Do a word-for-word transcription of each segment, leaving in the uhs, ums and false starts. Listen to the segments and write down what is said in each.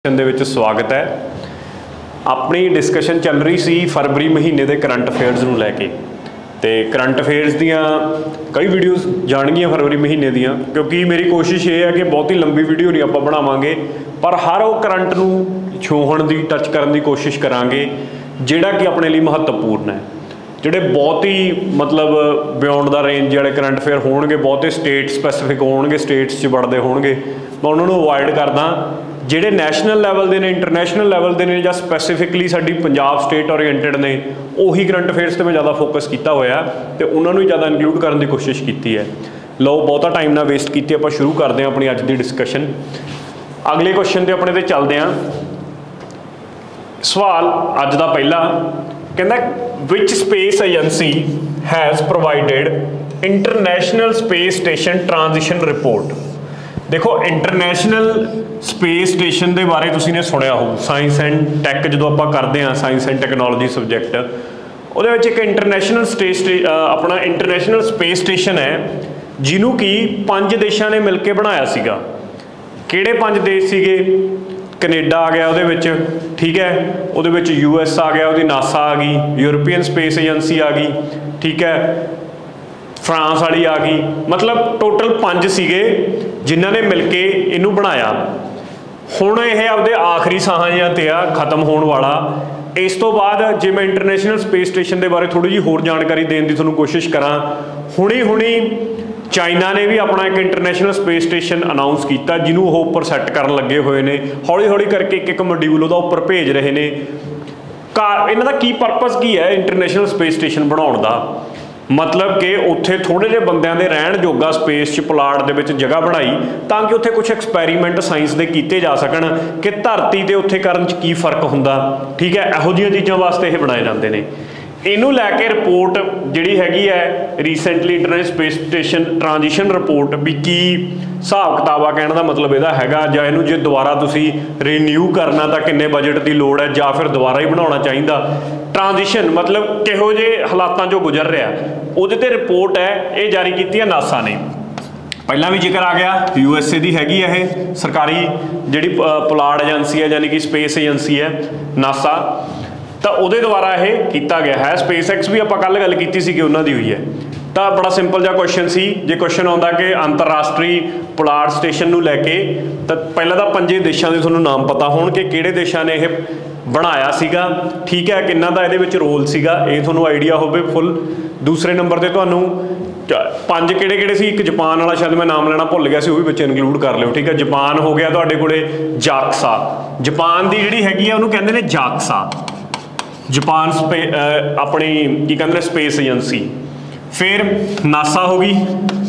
ਦੇ ਵਿੱਚ ਸਵਾਗਤ ਹੈ। ਆਪਣੀ ਡਿਸਕਸ਼ਨ ਚੱਲ ਰਹੀ ਸੀ ਫਰਵਰੀ ਮਹੀਨੇ ਦੇ ਕਰੰਟ ਅਫੇਅਰਸ ਨੂੰ ਲੈ ਕੇ, ਤੇ ਕਰੰਟ ਅਫੇਅਰਸ ਦੀਆਂ ਕਈ ਵੀਡੀਓਜ਼ ਜਾਣਗੀਆਂ ਫਰਵਰੀ ਮਹੀਨੇ ਦੀਆਂ, ਕਿਉਂਕਿ ਮੇਰੀ ਕੋਸ਼ਿਸ਼ ਇਹ ਹੈ ਕਿ ਬਹੁਤੀ ਲੰਬੀ ਵੀਡੀਓ ਨਹੀਂ ਆਪਾਂ ਬਣਾਵਾਂਗੇ, ਪਰ ਹਰ ਉਹ ਕਰੰਟ ਨੂੰ ਛੂਹਣ ਦੀ ਟੱਚ ਕਰਨ ਦੀ ਕੋਸ਼ਿਸ਼ ਕਰਾਂਗੇ ਜਿਹੜਾ ਕਿ ਆਪਣੇ ਲਈ ਮਹੱਤਵਪੂਰਨ ਹੈ। ਜਿਹੜੇ ਬਹੁਤ ਹੀ ਮਤਲਬ ਬਿਯੋਂਡ ਦਾ ਰੇਂਜ ਜਿਹੜੇ ਕਰੰਟ ਅਫੇਅਰ ਹੋਣਗੇ, ਬਹੁਤੇ ਸਟੇਟ ਸਪੈਸੀਫਿਕ ਹੋਣਗੇ, ਸਟੇਟਸ 'ਚ ਵੜਦੇ ਹੋਣਗੇ, ਮੈਂ ਉਹਨਾਂ ਨੂੰ ਅਵੋਇਡ ਕਰਦਾ। ਜਿਹੜੇ ਨੈਸ਼ਨਲ ਲੈਵਲ ਦੇ ਨੇ, ਇੰਟਰਨੈਸ਼ਨਲ ਲੈਵਲ ਦੇ ਨੇ, ਜਾਂ ਸਪੈਸੀਫਿਕਲੀ ਸਾਡੀ ਪੰਜਾਬ ਸਟੇਟ ਓਰੀਐਂਟਡ ਨੇ, ਉਹੀ ਕਰੰਟ ਅਫੇਅਰਸ 'ਤੇ ਮੈਂ ਜ਼ਿਆਦਾ ਫੋਕਸ ਕੀਤਾ ਹੋਇਆ ਅਤੇ ਉਹਨਾਂ ਨੂੰ ਹੀ ਜ਼ਿਆਦਾ ਇਨਕਲੂਡ ਕਰਨ ਦੀ ਕੋਸ਼ਿਸ਼ ਕੀਤੀ ਹੈ। ਲਓ, ਬਹੁਤਾ ਟਾਈਮ ਨਾ ਵੇਸਟ ਕੀਤੀ, ਆਪਾਂ ਸ਼ੁਰੂ ਕਰਦੇ ਹਾਂ ਆਪਣੀ ਅੱਜ ਦੀ ਡਿਸਕਸ਼ਨ। ਅਗਲੇ ਕੁਐਸਚਨ 'ਤੇ ਆਪਣੇ 'ਤੇ ਚੱਲਦੇ ਹਾਂ। ਸਵਾਲ ਅੱਜ ਦਾ ਪਹਿਲਾ ਕਹਿੰਦਾ, ਵਿਚ space agency has provided international space station transition report. देखो, इंटरनेशनल स्पेस स्टेशन के बारे तुसीं ने सुनिया हो, साइंस एंड टैक जो आप करते हैं, साइंस एंड टैक्नोलॉजी सबजैक्ट, वो एक इंटरनेशनल स्टेस अपना इंटरनेशनल स्पेस स्टेशन है जिन्हों की पांच देशों ने मिल के बनाया सीगा। किहड़े पांच देश सीगे? कनेडा आ गया उहदे विच, ठीक है, उहदे विच यू एस आ गया, उहदी नासा आ गई, यूरोपीयन स्पेस एजेंसी आ गई, ठीक है, फ्रांस वाली आ गई, मतलब टोटल पांच सीगे जिन्हों ने मिल के इनू बनाया। हुण यह आपदे आखिरी साहां ते आ खत्म होने वाला। इस तो बाद जे मैं इंटरनेशनल स्पेस स्टेशन के बारे थोड़ी जी होर जानकारी देने की तुहानूं कोशिश करा, हुणी हुणी चाइना ने भी अपना एक इंटरनेशनल स्पेस स्टेशन अनाउंस किया जिन्हों वो उपर सैट करन लगे हुए हैं, हौली हौली करके एक एक मॉड्यूल उहदा उपर भेज रहे हैं। का इन्हां दा की परपज़ की है इंटरनेशनल स्पेस स्टेशन बनाउण दा? मतलब कि उत्थे थोड़े जे बंदियां दे रहण जोगा स्पेस च प्लाट दे विच जगह बनाई ताकि उत्थे कुछ एक्सपैरीमेंट साइंस दे कीते जा सकन कि धरती ते उत्थे करन च की फर्क हुंदा, ठीक है, इहो जिहियां चीज़ां वास्ते ये बनाए जांदे ने। इनू लैके रिपोर्ट जिहड़ी हैगी है recently international space station transition report भी की हिसाब किताब आ, कहने का मतलब यदा हैगा, जां इहनूं जे दुबारा तुसी रीन्यू करना तो किन्ने बजट की लोड़ है, जां फिर दोबारा ही बनाउणा चाहीदा। ट्रांजिशन मतलब किहो जे हालातां चों गुजर रहा, उहदे ते रिपोर्ट है ये जारी की है नासा ने। पहला भी जिक्र आ गया, यू एस ए की हैगी है ये सरकारी जिहड़ी पुलाड़ एजेंसी है, यानी कि स्पेस एजेंसी है नासा, तो उहदे द्वारा ये किया गया है। स्पेस एक्स भी आपां कल गल कीती सी कि उन्हां दी हुई है। तो बड़ा सिंपल जिहा क्वेश्चन सी, जे क्वेश्चन आउंदा कि अंतरराष्ट्रीय पुलाड़ स्टेशन नूं लैके, तो पहला तो पंजे देशों के तुहानूं नाम पता होण कि किहड़े देशों ने यह बनाया सीगा, ठीक है, किन्ना दा इहदे विच रोल सीगा, ये तुहानूं आइडिया होवे फुल। दूसरे नंबर ते तुहानूं पंज किहड़े किहड़े सी, एक जापान वाला शायद मैं नाम लेना भुल गया सी, वो भी बच्चे इंक्लूड कर लिओ, ठीक है। जापान हो गया तुहाडे कोले, जाक्सा, जापान की जिहड़ी हैगी है उहनूं कहंदे ने जाक्सा, जापान स्पे अपनी की कहते हैं स्पेस एजेंसी। फिर नासा हो गई,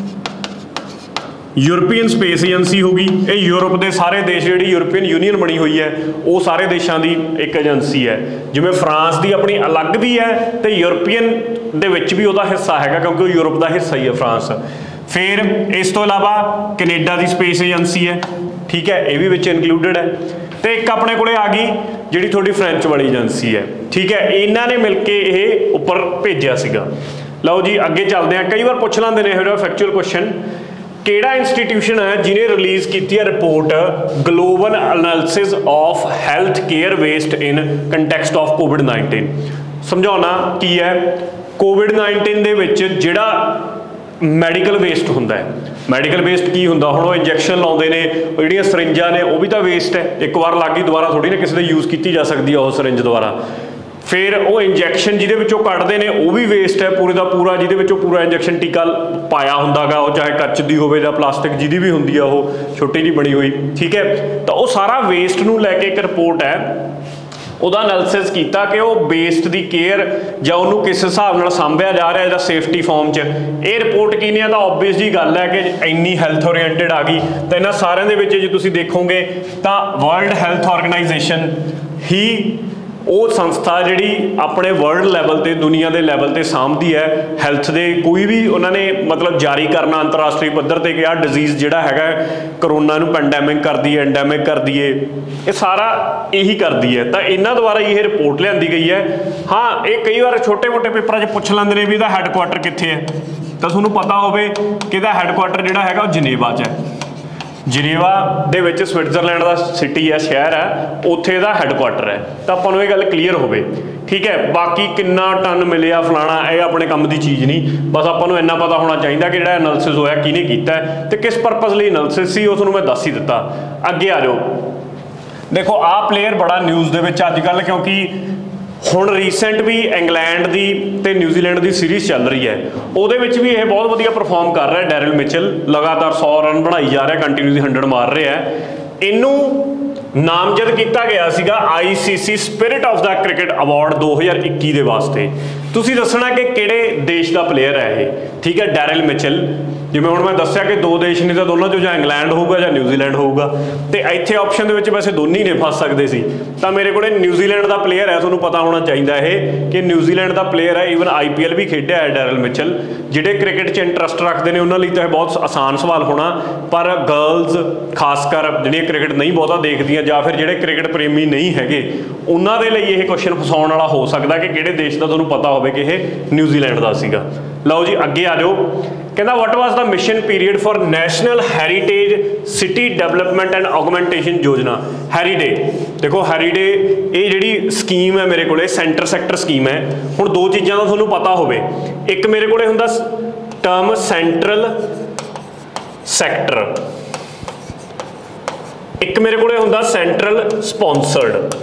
यूरोपीयन स्पेस एजेंसी होगी, ये यूरोप के सारे देश जिहड़ी यूरोपीयन यूनीयन बनी हुई है वो सारे देशों की एक एजेंसी है। जिवें फ्रांस की अपनी अलग भी है तो यूरोपीयन दे विच भी उसका हिस्सा है क्योंकि वो यूरोप का हिस्सा ही है फ्रांस। फिर इस तो इलावा कनेडा की स्पेस एजेंसी है, ठीक है, ये भी विच इनकलूडिड है। तो एक अपने को आ गई जिहड़ी थोड़ी फ्रेंच वाली एजेंसी है, ठीक है, इन्हां ने मिल के ये उपर भेजिया सीगा। लो जी अगे चलते हैं। कई बार पूछ लेंदे ने इहो फैक्चुअल क्वेश्चन, किहड़ा इंस्टीट्यूशन है जिन्हें रिलीज़ की है report global analysis of health care waste in context of covid nineteen. समझाना की है, कोविड नाइनटीन दे विच जिहड़ा मैडिकल वेस्ट हुंदा है, मैडिकल वेस्ट की हुंदा, हुण इंजैक्शन लाउंदे ने, जिहड़ियां सरिंजां ने वो भी तो वेस्ट है, एक बार लग गई दोबारा थोड़ी ना किसी दे यूज़ की जा सकती है वो सरिंज दोबारा। फिर वो इंजैक्शन जिहदे विचों कढ़दे ने वो भी वेस्ट है पूरे का पूरा, जिहदे विचों पूरा इंजैक्शन टीका पाया हुंदा गा, वो चाहे कच दी होवे जां प्लास्टिक जिहदी भी हुंदी है वो छोटी जी बनी हुई, ठीक है। तो वो सारा वेस्ट नूं लैके एक रिपोर्ट है, ਉਹਦਾ एनालिसिस किया कि वो वेस्ट की केयर ਜਾਂ ਉਹਨੂੰ किस हिसाब नाल ਸਾਂਭਿਆ जा रहा है सेफ्टी फॉर्म च। ये रिपोर्ट की नहीं है तो ऑबवियस जी गल है कि इन्नी हैल्थ ओरीएंटेड आ गई, तो इन्होंने सारे दे विच जे तुसीं देखोगे तो वर्ल्ड हैल्थ ऑर्गेनाइजेशन ही वो संस्था जिहड़ी अपने वर्ल्ड लैवल ते दुनिया के लैवल ते सामभदी है हैल्थ दे, कोई भी उन्होंने मतलब जारी करना अंतरराष्ट्रीय पद्धर ते कि आ डिजीज़ जिहड़ा हैगा करोना नूं पैंडैमिक कर दी है, एंडैमिक कर दी है, ये सारा यही कर दी है। तो इन्हां द्वारा ये रिपोर्ट लिआंदी गई है। हाँ, ये कई बार छोटे मोटे पेपरां 'च पुछ लैंदे ने भी इहदा हैडकुआटर कित्थे है, तो तुहानूं पता होवे कि इहदा हैडकुआटर जिहड़ा हैगा वो जनेवा 'च है, जिनेवा दे विच स्विट्जरलैंड का सिटी है, शहर है, उत्थे दा हैडकुआटर है। तो आपां नूं ये गल क्लीयर होवे, ठीक है। बाकी किन्ना टन मिलिया फलाना ये अपने काम की चीज़ नहीं, बस आपां नूं इन्ना पता होना चाहिए कि जिहड़ा एनालिसिस होया किहने कीता है ते किस परपज़ लई एनालिसिस सी, उस नूं मैं दस ही दिता। अगे आ जाओ, देखो आ प्लेयर बड़ा न्यूज़ दे विच अजकल, क्योंकि हुण रीसेंट भी इंग्लैंड की ते न्यूजीलैंड की सीरीज़ चल रही है, उहदे विच भी यह बहुत वधिया परफॉर्म कर रहा है। डैरिल मिचल लगातार सौ रन बनाई जा रहा है, कंटिन्यूसली हंड्रड मार रहा है। इनू नामजद किया गया सीगा I C C spirit of the cricket award दो हज़ार इक्की के वास्ते। तुसीं दसना कि किहड़े देश का प्लेयर है ये, ठीक है। डैरिल मिचल, जिवें हुण मैं दस्सिया कि दो देश ने, तो दोनों चों जां इंग्लैंड होगा जां न्यूजीलैंड होगा, तो इत्थे ऑप्शन दे विच वैसे दोनों ही ने फस सकते सी। तो मेरे को न्यूजीलैंड का प्लेयर है, तुहानूं पता होना चाहिए है कि न्यूजीलैंड का प्लेयर है, ईवन आई पी एल भी खेडिया है डैरिल मिचल। जिहड़े क्रिकेट च इंटरस्ट रखते हैं उन्होंने लिए तो बहुत आसान सवाल होना, पर गर्ल्स खासकर जिहड़ियां क्रिकेट नहीं बहुता देखदियां जां फिर जिहड़े क्रिकेट प्रेमी नहीं हैगे, उन्हां दे लई यह क्वेश्चन फसाउण वाला हो सकता कि किहड़े देश का तुहानूं पता होवे कि यह न्यूजीलैंड का सीगा। लो जी अगे आ जाओ, कहता what was the mission period for national heritage city development and augmentation योजना। हैरीडे, देखो हैरीडे ये जिहड़ी स्कीम है मेरे को सेंटर सैक्टर स्कीम है। हुण दो चीज़ों का तुहानूं पता होवे, एक मेरे को हुंदा टर्म सेंट्रल सैक्टर, एक मेरे को हुंदा सेंट्रल स्पॉन्सर्ड।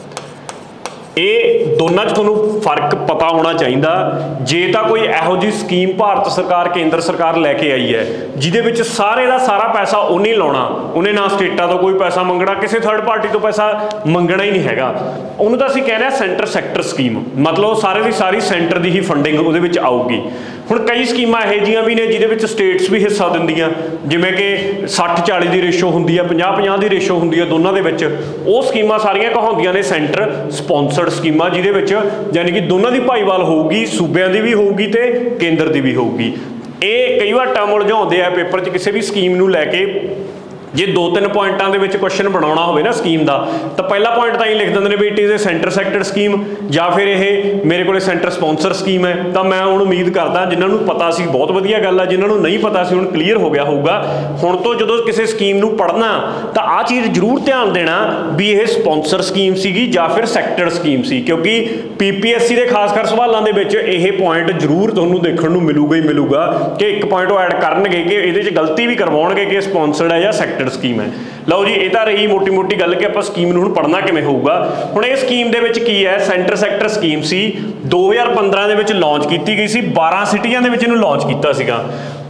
ये दोनों च तुहानूं फर्क पता होना चाहिए। जे तो कोई इहो जी स्कीम भारत सरकार केंद्र सरकार लैके आई है जिहदे विच सारे का सारा पैसा उन्हें लाउणा, उन्हें ना स्टेटां तो कोई पैसा मंगना, किसी थर्ड पार्टी तो पैसा मंगना ही नहीं हैगा, उन्होंने तो असीं कह रहे हैं सेंटर सैक्टर स्कीम, मतलब सारे की सारी सेंटर की ही फंडिंग उहदे विच आऊगी। हुण कई स्कीमां इहो जिहियां भी ने जिहदे विच स्टेट्स भी हिस्सा दिंदियां, जिवें कि सठ चाली की रेशो हुंदी है, पचास पचास की रेशो हुंदी है दोनों दे विच, वो स्कीमां सारियां कहाउंदियां ने सेंटर स्पॉन्सर्ड स्कीमां, जिहदे विच यानी कि दोनों की भाईवाल होगी, सूबिਆਂ ਦੀ भी होगी तो केंद्र की भी होगी। ये कई बार टर्म उलझाउंदे आ पेपर च किसी भी स्कीम नूं लैके। जे दो तीन पॉइंटों के क्वेश्चन बनाना हो ना स्कीम का, तो पहला पॉइंट तो लिख देंगे भी it is a centre sector scheme या फिर ये मेरे को सेंटर स्पॉन्सर स्कीम है। तो मैं हूँ उम्मीद करदा जिन्होंने पता सी बहुत वधिया गल है, जिन्होंने नहीं पता सी हुण क्लीयर हो गया होगा। हुण तो जो किसी स्कीम नूं पढ़ना तो आ चीज़ जरूर ध्यान देना भी ये स्पॉन्सर स्कीम सी या फिर सैक्टर स्कीम सी, क्योंकि पी पी एस सी के खासकर सवालों के पॉइंट जरूर तुहानूं देखण नूं मिलूगा ही मिलूगा कि एक पॉइंट वो ऐड करनगे कि ये गलती भी करवाउणगे कि स्पॉन्सर्ड है या सैक्टर स्कीम है। लो जी ये तो रही मोटी मोटी गल कि आप स्कीम नूं पढ़ना किवें होऊगा। हुण इस स्कीम दे विच की है, सेंटर सैक्टर स्कीम सी, दो हज़ार पंद्रह दे विच लॉन्च की गई सी, बारह सिटियां दे विच इहनूं लॉन्च कीता सीगा।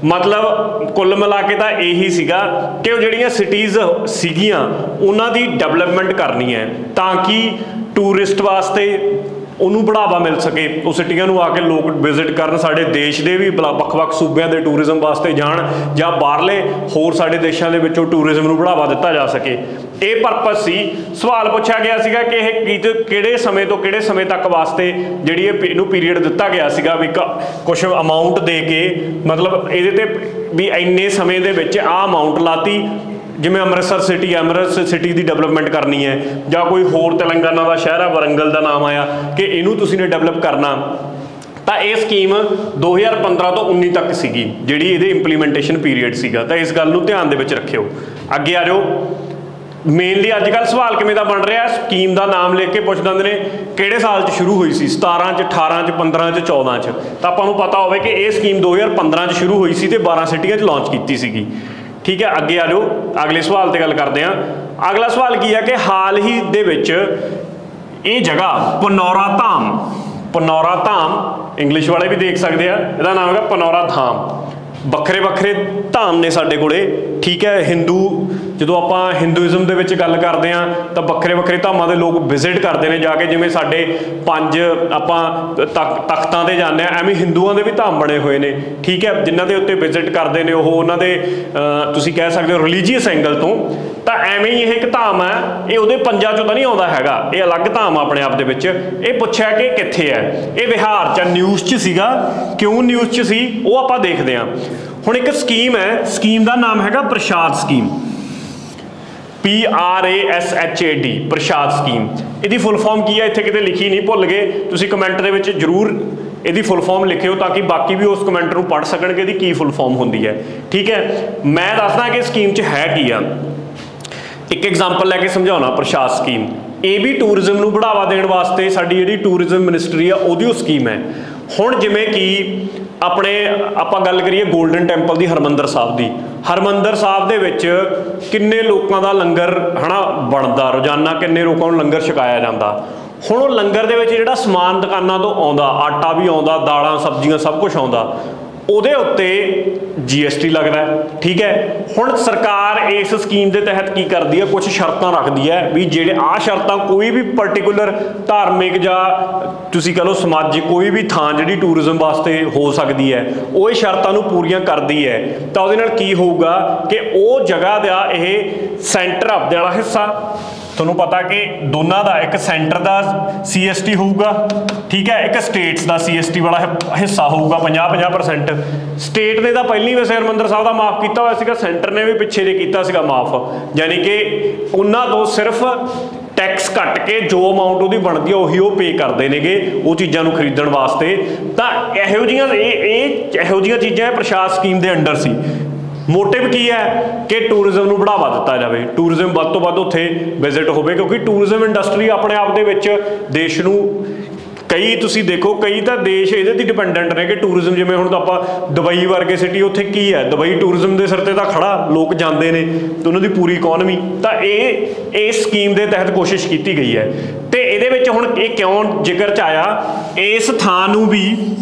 मतलब कुल मिला के तो यही सीगा कि वो जिहड़ियां सिटीज़ सीगियां उन्हां दी डेवलपमेंट करनी है ताकि टूरिस्ट वास्ते उन्होंने बढ़ावा मिल सके, उस सिटियां नूं आके लोग विजिट करन, साडे देश के भी ਵੱਖ-ਵੱਖ सूबिਆਂ के टूरिज़म वास्ते जाण जां बाहरले होर साडे देशां दे विचों टूरिज़म नूं बढ़ावा दिता जा सके। ये परपज़ सी। सवाल पूछा गया सीगा कि यह किहड़े समय तो किहड़े समय तक वास्ते जिहड़ी इहनूं पीरीयड दिता गया सीगा भी कुछ अमाउंट दे के, मतलब इहदे ते भी इन्ने समय दे विच आ अमाउंट लाती, जिमें अमृतसर सिटी अमृतसर सिटी की डेवलपमेंट करनी है या कोई होर तेलंगाना का शहर है वरंगल का नाम आया कि इनू तुसी ने डेवलप करना। तो ये स्कीम दो हज़ार पंद्रह तो उन्नी तक सीगी जिहड़ी इहदे इंप्लीमेंटेशन पीरीयड सीगा। तो इस गल नूं ध्यान दे विच रखियो। अगे आ जाओ, मेनली अजकल सवाल किवें दा बन रहा, स्कीम का नाम लिख के पुछ दिंदे ने किहड़े साल च शुरू हुई सी, सतारह च अठारह च पंद्रह च चौदह च। तो आपां नूं पता होवे कि ये स्कीम दो हज़ार पंद्रह च शुरू हुई सी ते बारह सिटियां च लॉन्च की सीगी। ठीक है, अगे आ जाओ, अगले सवाल ते गल करते हैं। अगला सवाल की है कि हाल ही दे विच ये जगह पनौरा धाम, पनौरा धाम इंग्लिश वाले भी देख सकते हैं, इसका नाम है पनौरा धाम। बखरे बखरे धाम ने साडे कोले, ठीक है। हिंदू जो आप हिंदूइज़म दे विच गल करते हैं तो बखरे बखरे धामां दे लोग विजिट करते हैं जाके, जिमें साडे पंज आपां तख तख्तां ते जाने, एवें हिंदुओं के भी धाम बने हुए हैं, ठीक है, जिन्हां दे उत्ते विजिट करते हैं वो उन्हां दे तुसीं कह सकते हो रिलीजीअस एंगल तो। तो एवें ही एक धाम है, ये उहदे पंजां चों तां नहीं आउंदा हैगा, ये अलग धाम अपने आप दे विच। ये पुछया कि कित्थे है, ये बिहार च न्यूज़ च सीगा, क्यों न्यूज़ च सी वो आपां देखदे हां। हुण एक स्कीम है, स्कीम का नाम हैगा Prasad scheme, P R A S H A D, Prasad scheme. इसकी फुल फॉर्म की है इत्थे किते लिखी नहीं, भुल गए, तुसीं कमेंट दे विच जरूर ਇਹਦੀ ਫੁੱਲ ਫਾਰਮ ਲਿਖਿਓ ਤਾਂ ਕਿ ਬਾਕੀ ਵੀ ਉਸ ਕਮੈਂਟ ਨੂੰ ਪੜ੍ਹ ਸਕਣਗੇ ਇਹਦੀ ਕੀ ਫੁੱਲ ਫਾਰਮ ਹੁੰਦੀ ਹੈ। ਠੀਕ ਹੈ, ਮੈਂ ਦੱਸਦਾ ਕਿ ਸਕੀਮ 'ਚ ਹੈ ਕੀ ਆ। ਇੱਕ ਐਗਜ਼ਾਮਪਲ ਲੈ ਕੇ ਸਮਝਾਉਣਾ। ਪ੍ਰਸ਼ਾਦ ਸਕੀਮ ਇਹ ਵੀ ਟੂਰਿਜ਼ਮ ਨੂੰ बढ़ावा देने वास्ते साडी जिहड़ी टूरिज्म मिनिस्ट्री आ ओहदी स्कीम है। हुण जिवें कि अपने आपां गल करिए गोल्डन टैंपल दी हरमंदर साहब दी, हरमंदर साहब दे विच किन्ने लोकां दा लंगर हना बनदा, रोजाना किन्ने लोकां नूं लंगर छकाया जांदा। हुण ओह लंगर दे विच जिहड़ा समान दुकानां तों आउंदा, आटा भी आउंदा, दालां सब्जियां सब कुछ आउंदा, ਉਹਦੇ ਉੱਤੇ जी एस टी लगता है। ठीक है, हुण सरकार इस स्कीम के तहत की करती है, कुछ शर्तां रखती है भी ਜਿਹੜੇ आ शर्तां कोई भी पर्टिकुलर धार्मिक ਜਾਂ ਤੁਸੀਂ कह लो समाजिक कोई भी ਥਾਂ ਜਿਹੜੀ टूरिज्म वास्ते हो सकती है ਉਹ ਇਹ शर्तां ਨੂੰ ਪੂਰੀਆਂ ਕਰਦੀ है ਤਾਂ ਉਹਦੇ ਨਾਲ ਕੀ ਹੋਊਗਾ कि ਉਹ ਜਗ੍ਹਾ ਦਾ ਇਹ ਸੈਂਟਰ ਆਪਦੇ ਵਾਲਾ ਹਿੱਸਾ ਤੁਹਾਨੂੰ पता कि दोनों का एक सेंटर का सी एस टी होगा, ठीक है, एक स्टेट्स का सी एस टी वाला हिस्सा होगा पचास पचास परसेंट। स्टेट ने तो पहली वैसे हरमंदर साहब का माफ़ किया हुआ सीगा, सेंटर ने भी पिछे जे किया सीगा माफ़, यानी कि उन्होंने तो सिर्फ टैक्स कट के जो अमाउंट वो बनती है उही वो पे करते हैं वो चीज़ों को खरीदण वास्ते। तो इहो जिहियां इहो जिहियां चीज़ां प्रशाद स्कीम के अंडर सी। मोटिव की है कि टूरिज्म ਨੂੰ बढ़ावा दिता जाए, टूरिज्म ਵੱਧ ਤੋਂ ਵੱਧ ਉੱਥੇ विजिट होवे, क्योंकि टूरिज्म इंडस्ट्री अपने आप ਦੇ ਵਿੱਚ देश ਨੂੰ कई तुसी देखो कई तो देश ये डिपेंडेंट ने कि टूरिज्म जिमें हुण तां आपां दुबई वर्गे सिटी उत्थे की है, दुबई टूरिज्म के सिर ते तां खड़ा, लोग जाते हैं तो उन्होंने पूरी इकॉनमी। तो ये इस स्कीम के तहत कोशिश की गई है। तो ये हुण ये क्यों जिक्र च आया, इस थां नूं भी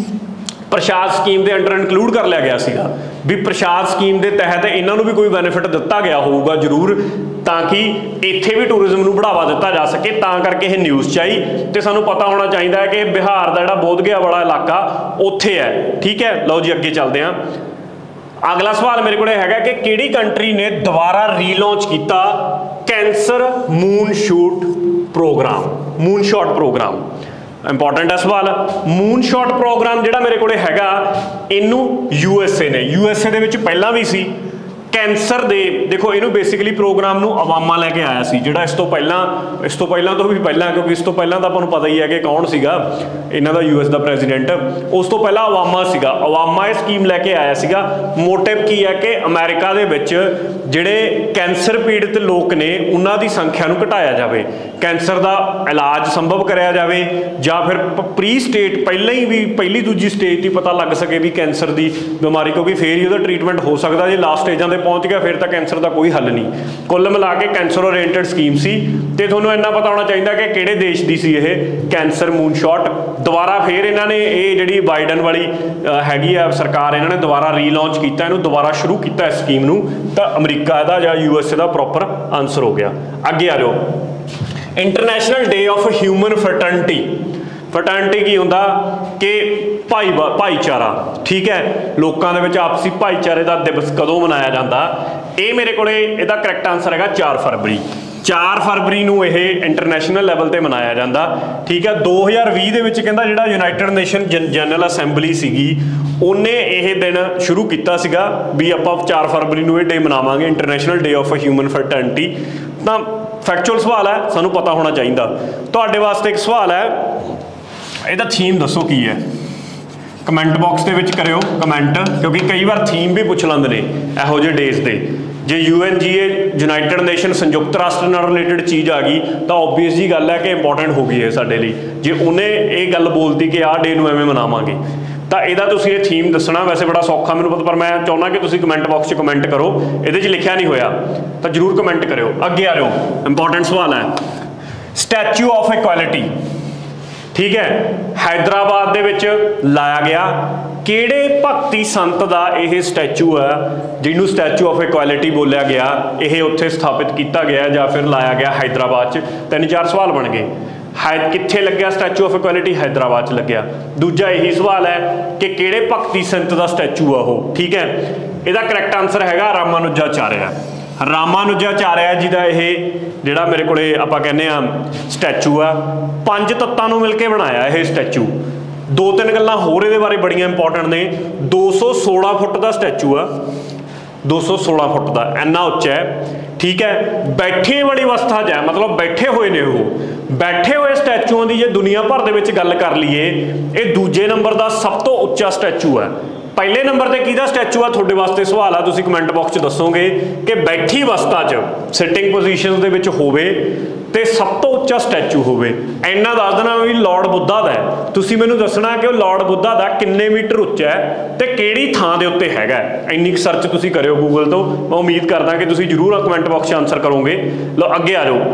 प्रसाद स्कीम के अंडर इनकलूड कर लिया गया सीगा भी प्रसाद स्कीम के तहत इन्हों भी कोई बेनिफिट दिता गया होगा जरूर, ताकि इत्थे भी टूरिज्म को बढ़ावा दिता जा सके। तां करके ये न्यूज़ च आई तो सानू पता होना चाहिए है कि बिहार का जिहड़ा बोधगया वाला इलाका उत्थे है। ठीक है, लो जी अगे चलते हैं। अगला सवाल मेरे को हैगा कि किहड़ी कंट्री ने दोबारा रीलॉन्च किया cancer moon shot programme, moon shot programme. Important है सवाल। मून शॉट प्रोग्राम जिहड़ा मेरे को हैगा इनू यू एस ए ने, यू एस ए दे विच पहलां भी सी कैंसर दे, देखो इनू बेसिकली प्रोग्राम नू अवामा लैके आया सी, जिहड़ा इस तो पहला इस तो पहला तो भी पहला, क्योंकि इस तो पहला तो आपको पता ही है कि कौन सीगा इन्हां दा यू एस का प्रेजिडेंट, उस तो पहला अवामा सीगा। अवामा ये स्कीम लैके आया सीगा। मोटिव की है कि अमेरिका दे विच जिहड़े कैंसर पीड़ित लोग ने उन्हां दी संख्या नू घटाया जाए, कैंसर का इलाज संभव कराया जाए, या फिर प्री स्टेट पहले ही भी पहली दूजी स्टेज ही पता लग सके भी कैंसर की बीमारी, क्योंकि फिर ही उसका ट्रीटमेंट हो सकता। जो लास्ट स्टेजां ते पहुँच गया फिर तो कैंसर का कोई हल नहीं। कुल मिला के कैंसर ओरिएंटेड स्कीम सी। तो थोड़ा इन्ना पता होना चाहिए कि किहड़े देश की सी यह कैंसर मून शॉट। दोबारा फिर इन्होंने ये जी बाइडन वाली हैगी है सरकार, इन्होंने दोबारा रीलॉन्च किया, इन्हू दोबारा शुरू किया इस स्कीम नू। तो अमरीका का या यू एस ए का प्रॉपर आंसर हो गया। अगे आ जाओ। International day of human fraternity. Fraternity की होंदा कि भाई भाईचारा, ठीक है, लोगों के आपसी भाईचारे का दिवस कदों मनाया जाता। ये मेरे को इसका करैक्ट आंसर है चार फरवरी। चार फरवरी नूं यह इंटरनेशनल लैवल पर मनाया जाता। ठीक है, दो हज़ार भी दे विच कहंदा जिहड़ा यूनाइटेड नेशन जन जनरल असैंबली सीगी उन्हें यह दिन शुरू किया सीगा भी आपां चार फरवरी नूं ये डे मनावांगे, international day of human fraternity. तो फैक्चुअल सवाल है, सानू पता होना चाहिए। तुहाडे वास्ते एक सवाल है, ਇਹਦਾ थीम दसो की है, कमेंट बॉक्स के विच करियो कमेंट, क्योंकि कई बार थीम भी पुछ लैंदे ने इहो ਜਿਹੇ डेज दे। जे U N G A united nation संयुक्त राष्ट्र नाल रिलेटेड चीज़ आ गई तो ओबवियस जी गल है कि इंपॉर्टेंट हो गई है साडे लई। जे उन्हें ये गल बोलती कि आह डे नूं एवें मनावांगे तो यदा तुसीं ये थीम दसना वैसे बड़ा सौखा मैनूं पता, पर मैं चाहुंदा कि तुसीं कमेंट बॉक्स च कमेंट करो। इहदे च लिखिया नहीं होया तो जरूर कमेंट करियो। अगे आ रहो, इंपॉर्टेंट सवाल है स्टैचू ऑफ इक्वालिटी। ठीक है, हैदराबाद दे विच लाया गया किहड़े भगती संत का यह स्टैचू है जिन्होंने स्टैचू ऑफ इक्वालिटी बोलिया गया, यह उत्थे स्थापित किया गया या फिर लाया गया हैदराबाद च। तीन चार सवाल बन गए। है कित्थे लग्या स्टैचू ऑफ इक्वालिटी? हैदराबाद च लग्या। दूजा यही सवाल है कि किहड़े भगती संत का स्टैचू आ वो। ठीक है, इसका करैक्ट आंसर हैगा रामानुजाचार्य। रामानुजाचार्य जी का यह जिहड़ा मेरे को आपां कहने आ स्टैचू आ पंज तत्तां नूं मिल के बनाया यह स्टैचू। दो तीन गल्लां होर इहदे बारे बड़ियां इंपॉर्टेंट ने। दो सौ सोलह फुट का स्टैचू आ, दो सौ सोलह फुट का इन्ना उच्चा है। ठीक है। बैठे वाली अवस्था च है, मतलब बैठे हुए ने वो, बैठे हुए स्टैचूआं की जे दुनिया भर दे विच गल कर लीए, ये दूजे नंबर का सब तो उच्चा स्टैचू है। पहले नंबर पर किहदा स्टैचू है, तुहाडे वास्ते सवाल आ, तुसीं कमेंट बॉक्स च दसोगे कि बैठी अवस्था च सिटिंग पोजीशन दे विच होवे ते सब तो उच्चा स्टैचू होवे। इन्ना दस देना भी लॉर्ड बुद्धा दा है, तुसीं मैनूं दसना कि लॉर्ड बुद्धा दा किन्ने मीटर उच्चा है ते किहड़ी थां दे उत्ते हैगा। इन्नी सर्च तुसीं करियो गूगल तो, मैं उम्मीद करदा कि तुसीं जरूर कमेंट बॉक्स च आंसर करोगे। लो अगे आ जाओ,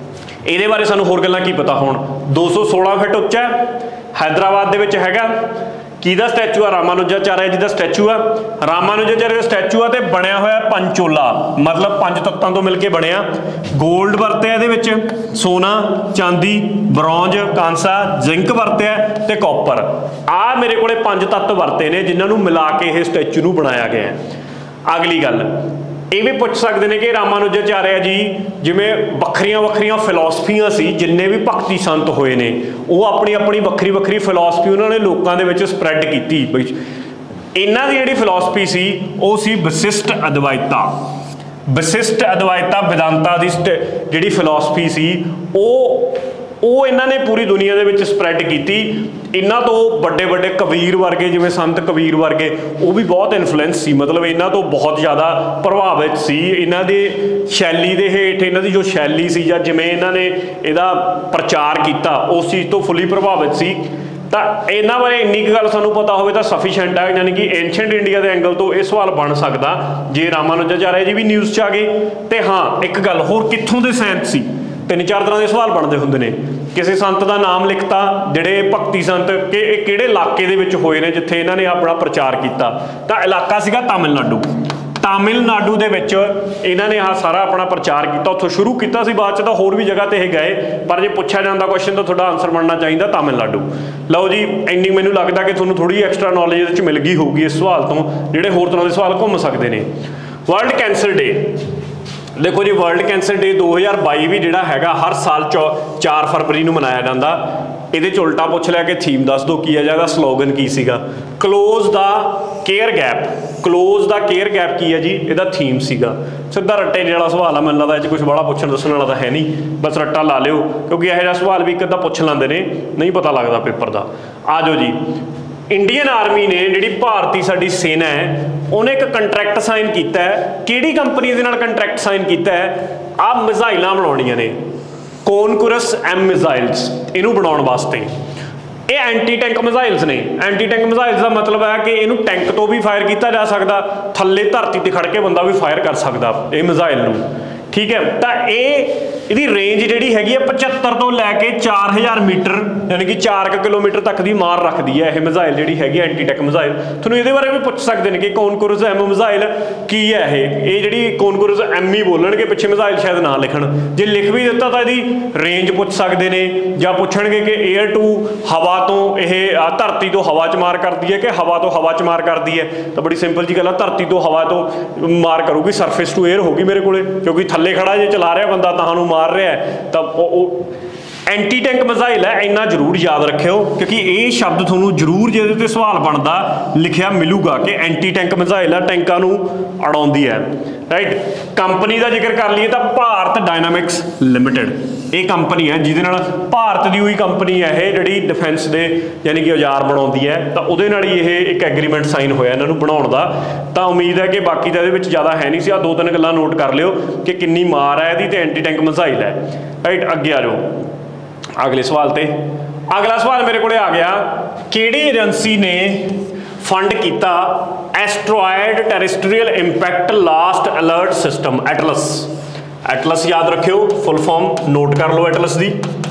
ये बारे सानूं होर गल्लां की पता होण। दो सौ सोलह फिट उच्चा है, हैदराबाद दे विच हैगा। किहदा स्टैचू है, रामानुजाचार्य जी का स्टैचू है। रामानुजाचार्य का स्टैचू है तो बनया होया पंचोला, मतलब पंज तत्तां तो मिलके बनया। गोल्ड वरत्या इहदे विच, सोना, चांदी, ब्रॉन्ज, कांसा, जिंक वरत्या ते कॉपर। आ मेरे कोले पंज तत्त वरते ने जिन्हां नूं मिला के इह स्टैचू नूं बनाया गया है। अगली गल ये भी पूछ सकते हैं कि रामानुजाचार्य जी जिमें वक्रिया वक्रिया फिलोसफियां सी, जिन्ने भी भगती संत होए ने वो अपनी अपनी वक्री वक्री फिलोसफी उन्होंने लोगों के विच स्प्रैड की। इन्हां दी जिहड़ी फिलोसफी सी वो सी विशिष्ट अद्वैता। विशिष्ट अद्वैता वेदांता की जिहड़ी फिलोसफी सी वो वो इन्होंने पूरी दुनिया के विच स्प्रैड की। इन्हां तो बड़े बड़े कबीर वर्गे, जिवें संत कबीर वर्गे, वो भी बहुत इन्फ्लुएंस सी, मतलब इन्हां तो बहुत ज़्यादा प्रभावित सी। इन्हां दे शैली दे हेठ इन्हां दी जो शैली सी जां जिवें इन्हां ने इहदा प्रचार किया उस चीज़ तो फुली प्रभावित सी। तो इन्हां बारे इन्नी गल सानूं पता होवे तां सफिशेंट है, यानी कि एंशेंट इंडिया के एंगल तो यह सवाल बन सकता जे रामानुजाचार्य जी भी न्यूज़ च आ गए। तो हाँ, एक गल होर, कित्थों दे सैंत सी, तीन चार तरह के सवाल बनते होंगे ने। किसी संत का नाम लिखता, जोड़े भगती संत कि किहड़े इलाके दे विच होए ने जिथे इन्होंने अपना प्रचार किया, तो इलाका सीगा तमिलनाडु। तमिलनाडु दे विच इन्होंने आ सारा अपना प्रचार किया, उत्थों शुरू किया सी, बाद च होर भी जगह ते गए, पर जे पूछा जाता क्वेश्चन तो थोड़ा आंसर बनना चाहिए तमिलनाडु। लो जी, इन्नी मैनूं लगता कि तुहानूं थोड़ी एक्सट्रा नॉलेज मिल गई होगी इस सवाल तो, जोड़े होर तरह के सवाल घूम सकते हैं। वर्ल्ड कैंसर डे, देखो जी वर्ल्ड कैंसर डे दो हज़ार बाई भी जोड़ा है हर साल चौ चार फरवरी को मनाया जाता। ये उल्टा पूछ लिया कि थीम दस दो की है, या स्लोगन की सीगा, close the care gap. Close the care gap की है जी, यदा थीम सीगा। सीधा रट्टे वाला सवाल है, मैंने लगता कुछ बड़ा पूछण दसण वाला तो है नहीं, बस रट्टा ला लियो, क्योंकि यह सवाल भी एक अद्धा पूछ लेंदे ने, नहीं पता लगता पेपर का। आ जाओ जी, इंडियन आर्मी ने जिहड़ी भारतीय साडी सेना है उन्हें एक कंट्रैक्ट साइन किया है। किहड़ी कंपनी दे नाल कंट्रैक्ट साइन किया है, आ मिसाइलां बनाउणियां ने, कॉनकुरस एम मिसाइल्स, इनू बनाउण वास्ते। ये एंटी टैंक मिसाइल्स ने। एंटी टैंक मिसाइल्स का मतलब है कि इनू टैंक तो भी फायर किया जा सकता, थल्ले धरती ते खड़ के बंदा भी फायर कर सकता ये मिसाइल नू, ठीक है। तो ये इसकी रेंज जी हैगी है पचहत्तर तो लैके चार हज़ार मीटर, यानी कि चार किलोमीटर तक की मार रखती है यह मिसाइल जी हैगी एंटी टैक मिसाइल। थोड़ा ये बारे भी पूछ सकते हैं कि कॉनकुरस एम मिसाइल की है ये, जी कॉनकुरस एम ही बोलणगे, पिछे मिसाइल शायद ना लिखण, जे लिख भी दिता तो यदि रेंज पूछ सकते हैं, या पूछणगे कि एयर टू हवा तो यह धरती तो हवा च मार करती है कि हवा तो हवा च मार करती है। तो बड़ी सिंपल जी गल है, धरती तो हवा तो मार करूगी, सरफेस टू एयर होगी मेरे को, क्योंकि थल्ले खड़ा जे चला रहा बंदा तहानू मार रहा है, तब एंटी टैंक मिसाइल है। इन्ना जरूर याद रखियो, क्योंकि ये शब्द थोनू जरूर जे ते सवाल बनता लिखिया मिलूगा कि एंटी टैंक मिसाइल है, टैंकां नू अड़ाउंदी है, राइट। कंपनी का जिक्र कर लीए तो भारत डायनामिक्स लिमिटेड ये कंपनी है जिहदे नाल, भारत की हुई कंपनी है ये जिहड़ी डिफेंस दे यानी कि औजार बनाउंदी है, तो उहदे नाल ही ये एक एग्रीमेंट साइन होया इन्हां नूं बनाउण दा। तो उम्मीद है कि बाकी तो इहदे विच ज़्यादा है नहीं सी, आ दो तीन गल्लां नोट कर लियो कि किन्नी मार है इहदी ते एंटी टैंक मिसाइल है, राइट। अगे आ जाओ अगले सवाल ते। अगला सवाल मेरे को आ गया, किहड़ी एजेंसी ने फंड किया asteroid terrestrial impact last alert system, ATLAS. ATLAS याद रखियो, फुल फॉर्म नोट कर लो एटलस की।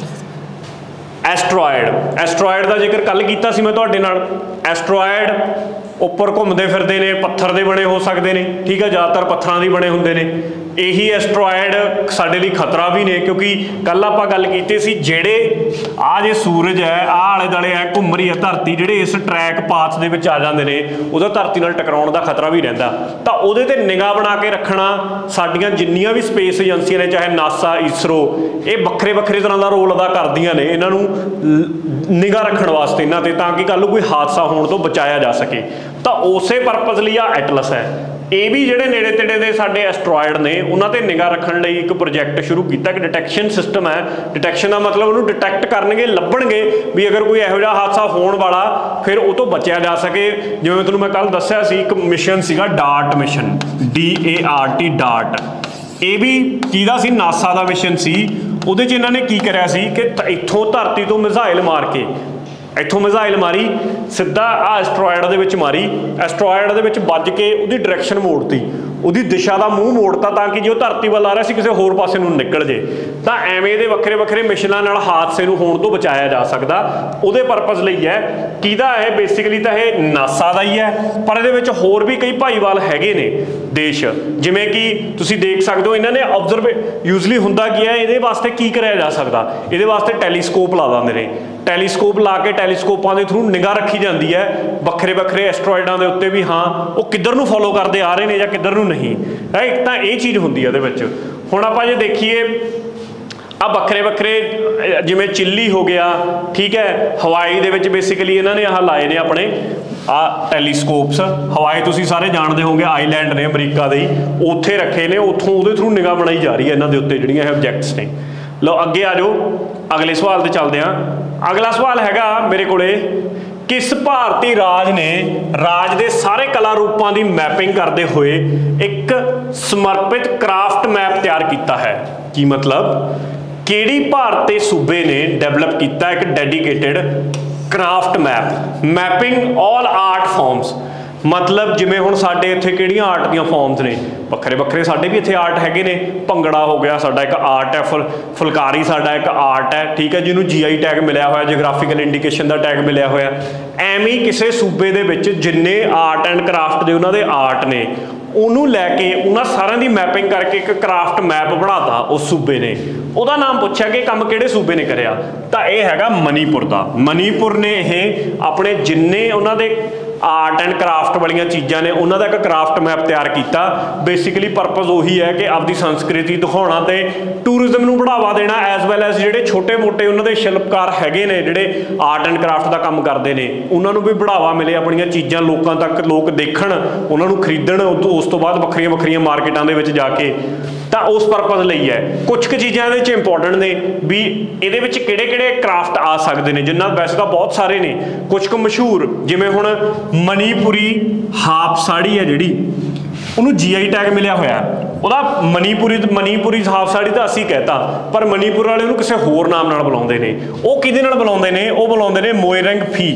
एस्ट्रॉयड, एस्ट्रॉयड का जिक्र कल किया सी मैं तुहाडे नाल। एस्ट्रॉयड उपर घूमते फिरते हैं, पत्थर के बने हो सकते हैं, ठीक है, ज़्यादातर पत्थरों के बने होंगे ने। यही एस्ट्रॉयड साडे लई खतरा भी ने, क्योंकि कल आपां गल कीती सी जेड़े आ जे सूरज है आ आले दुआले है घूम रही है धरती, जेड़े इस ट्रैक पाथ दे विच आ जांदे ने, उहदा धरती नाल टकराउण दा खतरा भी रहिंदा। तां उहदे ते निगाह बना के रखना साडीआं जिन्नियां भी स्पेस एजेंसियां ने, चाहे नासा, इसरो, ये वक्रे वक्रे तरह का रोल अदा करदियां ने इन्हां नूं निगाह रखण वास्ते इन्हां ते, तां कि कल कोई हादसा होण तो बचाया जा सके। तो उस परपज़ लिए आ एटलस है। ਇਹ ਵੀ ਜਿਹੜੇ ਨੇੜੇ ਤੇੜੇ ਦੇ ਸਾਡੇ ਐਸਟਰੋਇਡ ਨੇ ਉਹਨਾਂ ਤੇ ਨਿਗਾਹ ਰੱਖਣ ਲਈ ਇੱਕ ਪ੍ਰੋਜੈਕਟ ਸ਼ੁਰੂ ਕੀਤਾ ਕਿ ਡਿਟੈਕਸ਼ਨ ਸਿਸਟਮ ਹੈ। ਡਿਟੈਕਸ਼ਨ ਦਾ ਮਤਲਬ ਉਹਨੂੰ ਡਿਟੈਕਟ ਕਰਨਗੇ, ਲੱਭਣਗੇ ਵੀ ਅਗਰ ਕੋਈ ਇਹੋ ਜਿਹਾ ਹਾਦਸਾ ਹੋਣ ਵਾਲਾ ਫਿਰ ਉਹ ਤੋਂ ਬਚਿਆ ਜਾ ਸਕੇ। ਜਿਵੇਂ ਤੁਹਾਨੂੰ ਮੈਂ ਕੱਲ ਦੱਸਿਆ ਸੀ ਇੱਕ ਮਿਸ਼ਨ ਸੀਗਾ DART mission, D A R T DART, ਇਹ ਵੀ ਕਿਹਦਾ ਸੀ, ਨਾਸਾ ਦਾ ਮਿਸ਼ਨ ਸੀ। ਉਹਦੇ 'ਚ ਇਹਨਾਂ ਨੇ ਕੀ ਕਰਿਆ ਸੀ ਕਿ ਇੱਥੋਂ ਧਰਤੀ ਤੋਂ ਮਿਜ਼ਾਈਲ ਮਾਰ ਕੇ, ਇੱਥੋਂ ਮਿਜ਼ਾਈਲ ਮਾਰੀ ਸਿੱਧਾ ਆ ਐਸਟਰੋਇਡ ਦੇ ਵਿੱਚ ਮਾਰੀ, ਐਸਟਰੋਇਡ ਦੇ ਵਿੱਚ ਵੱਜ ਕੇ ਉਹਦੀ ਡਾਇਰੈਕਸ਼ਨ ਮੋੜਤੀ, ਉਹਦੀ ਦਿਸ਼ਾ ਦਾ ਮੂੰਹ ਮੋੜਤਾ ਤਾਂ ਕਿ ਜੇ ਉਹ ਧਰਤੀ ਵੱਲ ਆ ਰਿਹਾ ਸੀ ਕਿਸੇ ਹੋਰ ਪਾਸੇ ਨੂੰ ਨਿਕਲ ਜੇ। ਤਾਂ ਐਵੇਂ ਦੇ ਵੱਖਰੇ ਵੱਖਰੇ ਮਿਸ਼ਨਾਂ ਨਾਲ ਹਾਦਸੇ ਨੂੰ ਹੋਣ ਤੋਂ ਬਚਾਇਆ ਜਾ ਸਕਦਾ। ਉਹਦੇ ਪਰਪਸ ਲਈ ਹੈ। ਕਿਹਦਾ ਹੈ ਬੇਸਿਕਲੀ ਤਾਂ ਇਹ ਨਾਸਾ ਦਾ ਹੀ ਹੈ, ਪਰ ਇਹਦੇ ਵਿੱਚ ਹੋਰ ਵੀ ਕਈ ਭਾਈਵਾਲ ਹੈਗੇ ਨੇ ਦੇਸ਼, ਜਿਵੇਂ ਕਿ ਤੁਸੀਂ ਦੇਖ ਸਕਦੇ ਹੋ ਇਹਨਾਂ ਨੇ ਆਬਜ਼ਰਵੇ ਯੂਜ਼ਲੀ ਹੁੰਦਾ ਕੀ ਹੈ, ਇਹਦੇ ਵਾਸਤੇ ਕੀ ਕਰਿਆ ਜਾ ਸਕਦਾ, ਇਹਦੇ ਵਾਸਤੇ ਟੈਲੀਸਕੋਪ ਲਾ ਦਿੰਦੇ ਨੇ। ਟੈਲੀਸਕੋਪ ਲਾ ਕੇ ਟੈਲੀਸਕੋਪਾਂ ਦੇ ਥਰੂ ਨਿਗਾਹ ਰੱਖੀ ਜਾਂਦੀ ਹੈ ਵੱਖਰੇ ਵੱਖਰੇ ਐਸਟਰੋਇਡਾਂ ਦੇ ਉੱਤੇ ਵੀ ਹਾਂ ਉਹ ਕਿੱਧਰ ਨੂੰ ਫੋਲੋ ਕਰਦੇ ਆ ਰਹੇ ਨੇ ਜਾਂ ਕਿੱਧਰ ਨੂੰ ਨਹੀਂ, ਰਾਈਟ। ਤਾਂ ਇਹ ਚੀਜ਼ ਹੁੰਦੀ ਹੈ ਇਹਦੇ ਵਿੱਚ। ਹੁਣ ਆਪਾਂ ਜੇ ਦੇਖੀਏ ਆ ਵੱਖਰੇ ਵੱਖਰੇ ਜਿਵੇਂ ਚਿੱਲੀ ਹੋ ਗਿਆ, ਠੀਕ ਹੈ, ਹਵਾਈ ਦੇ ਵਿੱਚ ਬੇਸਿਕਲੀ ਇਹਨਾਂ ਨੇ ਆਹ ਲਾਏ ਨੇ ਆਪਣੇ ਆ ਟੈਲੀਸਕੋਪਸ। ਹਵਾਈ ਤੁਸੀਂ ਸਾਰੇ ਜਾਣਦੇ ਹੋਗੇ ਆਈਲੈਂਡ ਨੇ ਅਮਰੀਕਾ ਦੇ, ਉੱਥੇ ਰੱਖੇ ਨੇ, ਉੱਥੋਂ ਉਹਦੇ ਥਰੂ ਨਿਗਾਹ ਬਣਾਈ ਜਾ ਰਹੀ ਹੈ ਇਹਨਾਂ ਦੇ ਉੱਤੇ ਜਿਹੜੀਆਂ ਇਹ ਆਬਜੈਕਟਸ ਨੇ। ਲਓ ਅੱਗੇ ਆ ਜਾਓ, ਅਗਲੇ ਸਵਾਲ ਤੇ ਚੱਲਦੇ ਹਾਂ। ਅਗਲਾ ਸਵਾਲ ਹੈਗਾ ਮੇਰੇ ਕੋਲੇ, ਕਿਸ ਭਾਰਤੀ ਰਾਜ ਨੇ ਰਾਜ ਦੇ ਸਾਰੇ ਕਲਾ ਰੂਪਾਂ ਦੀ ਮੈਪਿੰਗ ਕਰਦੇ ਹੋਏ ਇੱਕ ਸਮਰਪਿਤ ਕ੍ਰਾਫਟ ਮੈਪ ਤਿਆਰ ਕੀਤਾ ਹੈ? ਕੀ ਮਤਲਬ ਕਿਹੜੀ ਭਾਰਤੀ ਸੂਬੇ ਨੇ ਡਿਵੈਲਪ ਕੀਤਾ ਇੱਕ dedicated craft map, mapping all art forms. ਮਤਲਬ ਜਿਵੇਂ ਹੁਣ ਸਾਡੇ ਇੱਥੇ ਕਿਹੜੀਆਂ ਆਰਟ ਦੀਆਂ ਫਾਰਮਸ ਨੇ, ਵੱਖਰੇ ਵੱਖਰੇ ਸਾਡੇ ਵੀ ਇੱਥੇ ਆਰਟ ਹੈਗੇ ਨੇ। ਭੰਗੜਾ ਹੋ ਗਿਆ ਸਾਡਾ ਇੱਕ ਆਰਟ ਹੈ, ਫੁਲ ਫੁਲਕਾਰੀ ਸਾਡਾ ਇੱਕ ਆਰਟ ਹੈ, ਠੀਕ ਹੈ, ਜਿਹਨੂੰ ਜੀ ਆਈ ਟੈਗ ਮਿਲਿਆ ਹੋਇਆ, ਜੀਓਗ੍ਰਾਫੀਕਲ ਇੰਡੀਕੇਸ਼ਨ ਦਾ ਟੈਗ ਮਿਲਿਆ ਹੋਇਆ। ਐਵੇਂ ਹੀ ਕਿਸੇ ਸੂਬੇ ਦੇ ਵਿੱਚ ਜਿੰਨੇ ਆਰਟ ਐਂਡ ਕਰਾਫਟ ਦੇ ਉਹਨਾਂ ਦੇ ਆਰਟ ਨੇ, ਉਹਨੂੰ ਲੈ ਕੇ ਉਹਨਾਂ ਸਾਰਿਆਂ ਦੀ ਮੈਪਿੰਗ ਕਰਕੇ ਇੱਕ ਕਰਾਫਟ ਮੈਪ ਬਣਾਤਾ ਉਸ ਸੂਬੇ ਨੇ। ਉਹਦਾ ਨਾਮ ਪੁੱਛਿਆ ਕਿ ਕੰਮ ਕਿਹੜੇ ਸੂਬੇ ਨੇ ਕਰਿਆ, ਤਾਂ ਇਹ ਹੈਗਾ ਮਨੀਪੁਰ ਦਾ। ਮਨੀਪੁਰ ਨੇ ਇਹ ਆਪਣੇ ਜਿੰਨੇ ਉਹਨਾਂ ਦੇ ਆਰਟ ਐਂਡ ਕਰਾਫਟ ਵਾਲੀਆਂ ਚੀਜ਼ਾਂ ਨੇ ਉਹਨਾਂ ਦਾ ਇੱਕ ਕਰਾਫਟ ਮੈਪ ਤਿਆਰ ਕੀਤਾ। ਬੇਸਿਕਲੀ ਪਰਪਸ ਉਹੀ ਹੈ ਕਿ ਆਪਦੀ ਸੰਸਕ੍ਰਿਤੀ ਦਿਖਾਉਣਾ ਤੇ ਟੂਰਿਜ਼ਮ ਨੂੰ ਬੜਾਵਾ ਦੇਣਾ, ਐਜ਼ ਵੈਲ ਐਜ਼ ਜਿਹੜੇ ਛੋਟੇ ਮੋਟੇ ਉਹਨਾਂ ਦੇ ਸ਼ਿਲਪਕਾਰ ਹੈਗੇ ਨੇ ਜਿਹੜੇ ਆਰਟ ਐਂਡ ਕਰਾਫਟ ਦਾ ਕੰਮ ਕਰਦੇ ਨੇ, ਉਹਨਾਂ ਨੂੰ ਵੀ ਬੜਾਵਾ ਮਿਲੇ, ਆਪਣੀਆਂ ਚੀਜ਼ਾਂ ਲੋਕਾਂ ਤੱਕ ਲੋਕ ਦੇਖਣ, ਉਹਨਾਂ ਨੂੰ ਖਰੀਦਣ, ਉਸ ਤੋਂ ਬਾਅਦ ਵੱਖਰੀਆਂ ਵੱਖਰੀਆਂ ਮਾਰਕੀਟਾਂ ਦੇ ਵਿੱਚ ਜਾ ਕੇ। ਤਾਂ ਉਸ ਪਰਪਸ ਲਈ ਹੈ। ਕੁਝ ਕੁ ਚੀਜ਼ਾਂ ਇਹਦੇ 'ਚ ਇੰਪੋਰਟੈਂਟ ਨੇ ਵੀ ਇਹਦੇ ਵਿੱਚ ਕਿਹੜੇ ਕਿਹੜੇ ਕਰਾਫਟ ਆ ਸਕਦੇ ਨੇ, ਜਿਨ੍ਹਾਂ ਵੈਸੇ ਤਾਂ ਬਹੁਤ ਸਾਰੇ ਨੇ, ਕੁਝ ਕੁ ਮਸ਼ਹੂਰ ਜਿਵੇਂ ਹੁਣ ਮਨੀਪੁਰੀ ਹਾਫ ਸਾੜੀ ਹੈ ਜਿਹੜੀ, ਉਹਨੂੰ ਜੀ ਆਈ ਟੈਗ ਮਿਲਿਆ ਹੋਇਆ। ਉਹਦਾ ਮਨੀਪੁਰੀ ਮਨੀਪੁਰੀ ਹਾਫ ਸਾੜੀ ਤਾਂ ਅਸੀਂ ਕਹਿਤਾ, ਪਰ ਮਨੀਪੁਰ ਵਾਲੇ ਉਹਨੂੰ ਕਿਸੇ ਹੋਰ ਨਾਮ ਨਾਲ ਬੁਲਾਉਂਦੇ ਨੇ। ਉਹ ਕਿਹਦੇ ਨਾਲ ਬੁਲਾਉਂਦੇ ਨੇ? ਉਹ ਬੁਲਾਉਂਦੇ ਨੇ ਮੋਇਰੰਗ ਫੀ,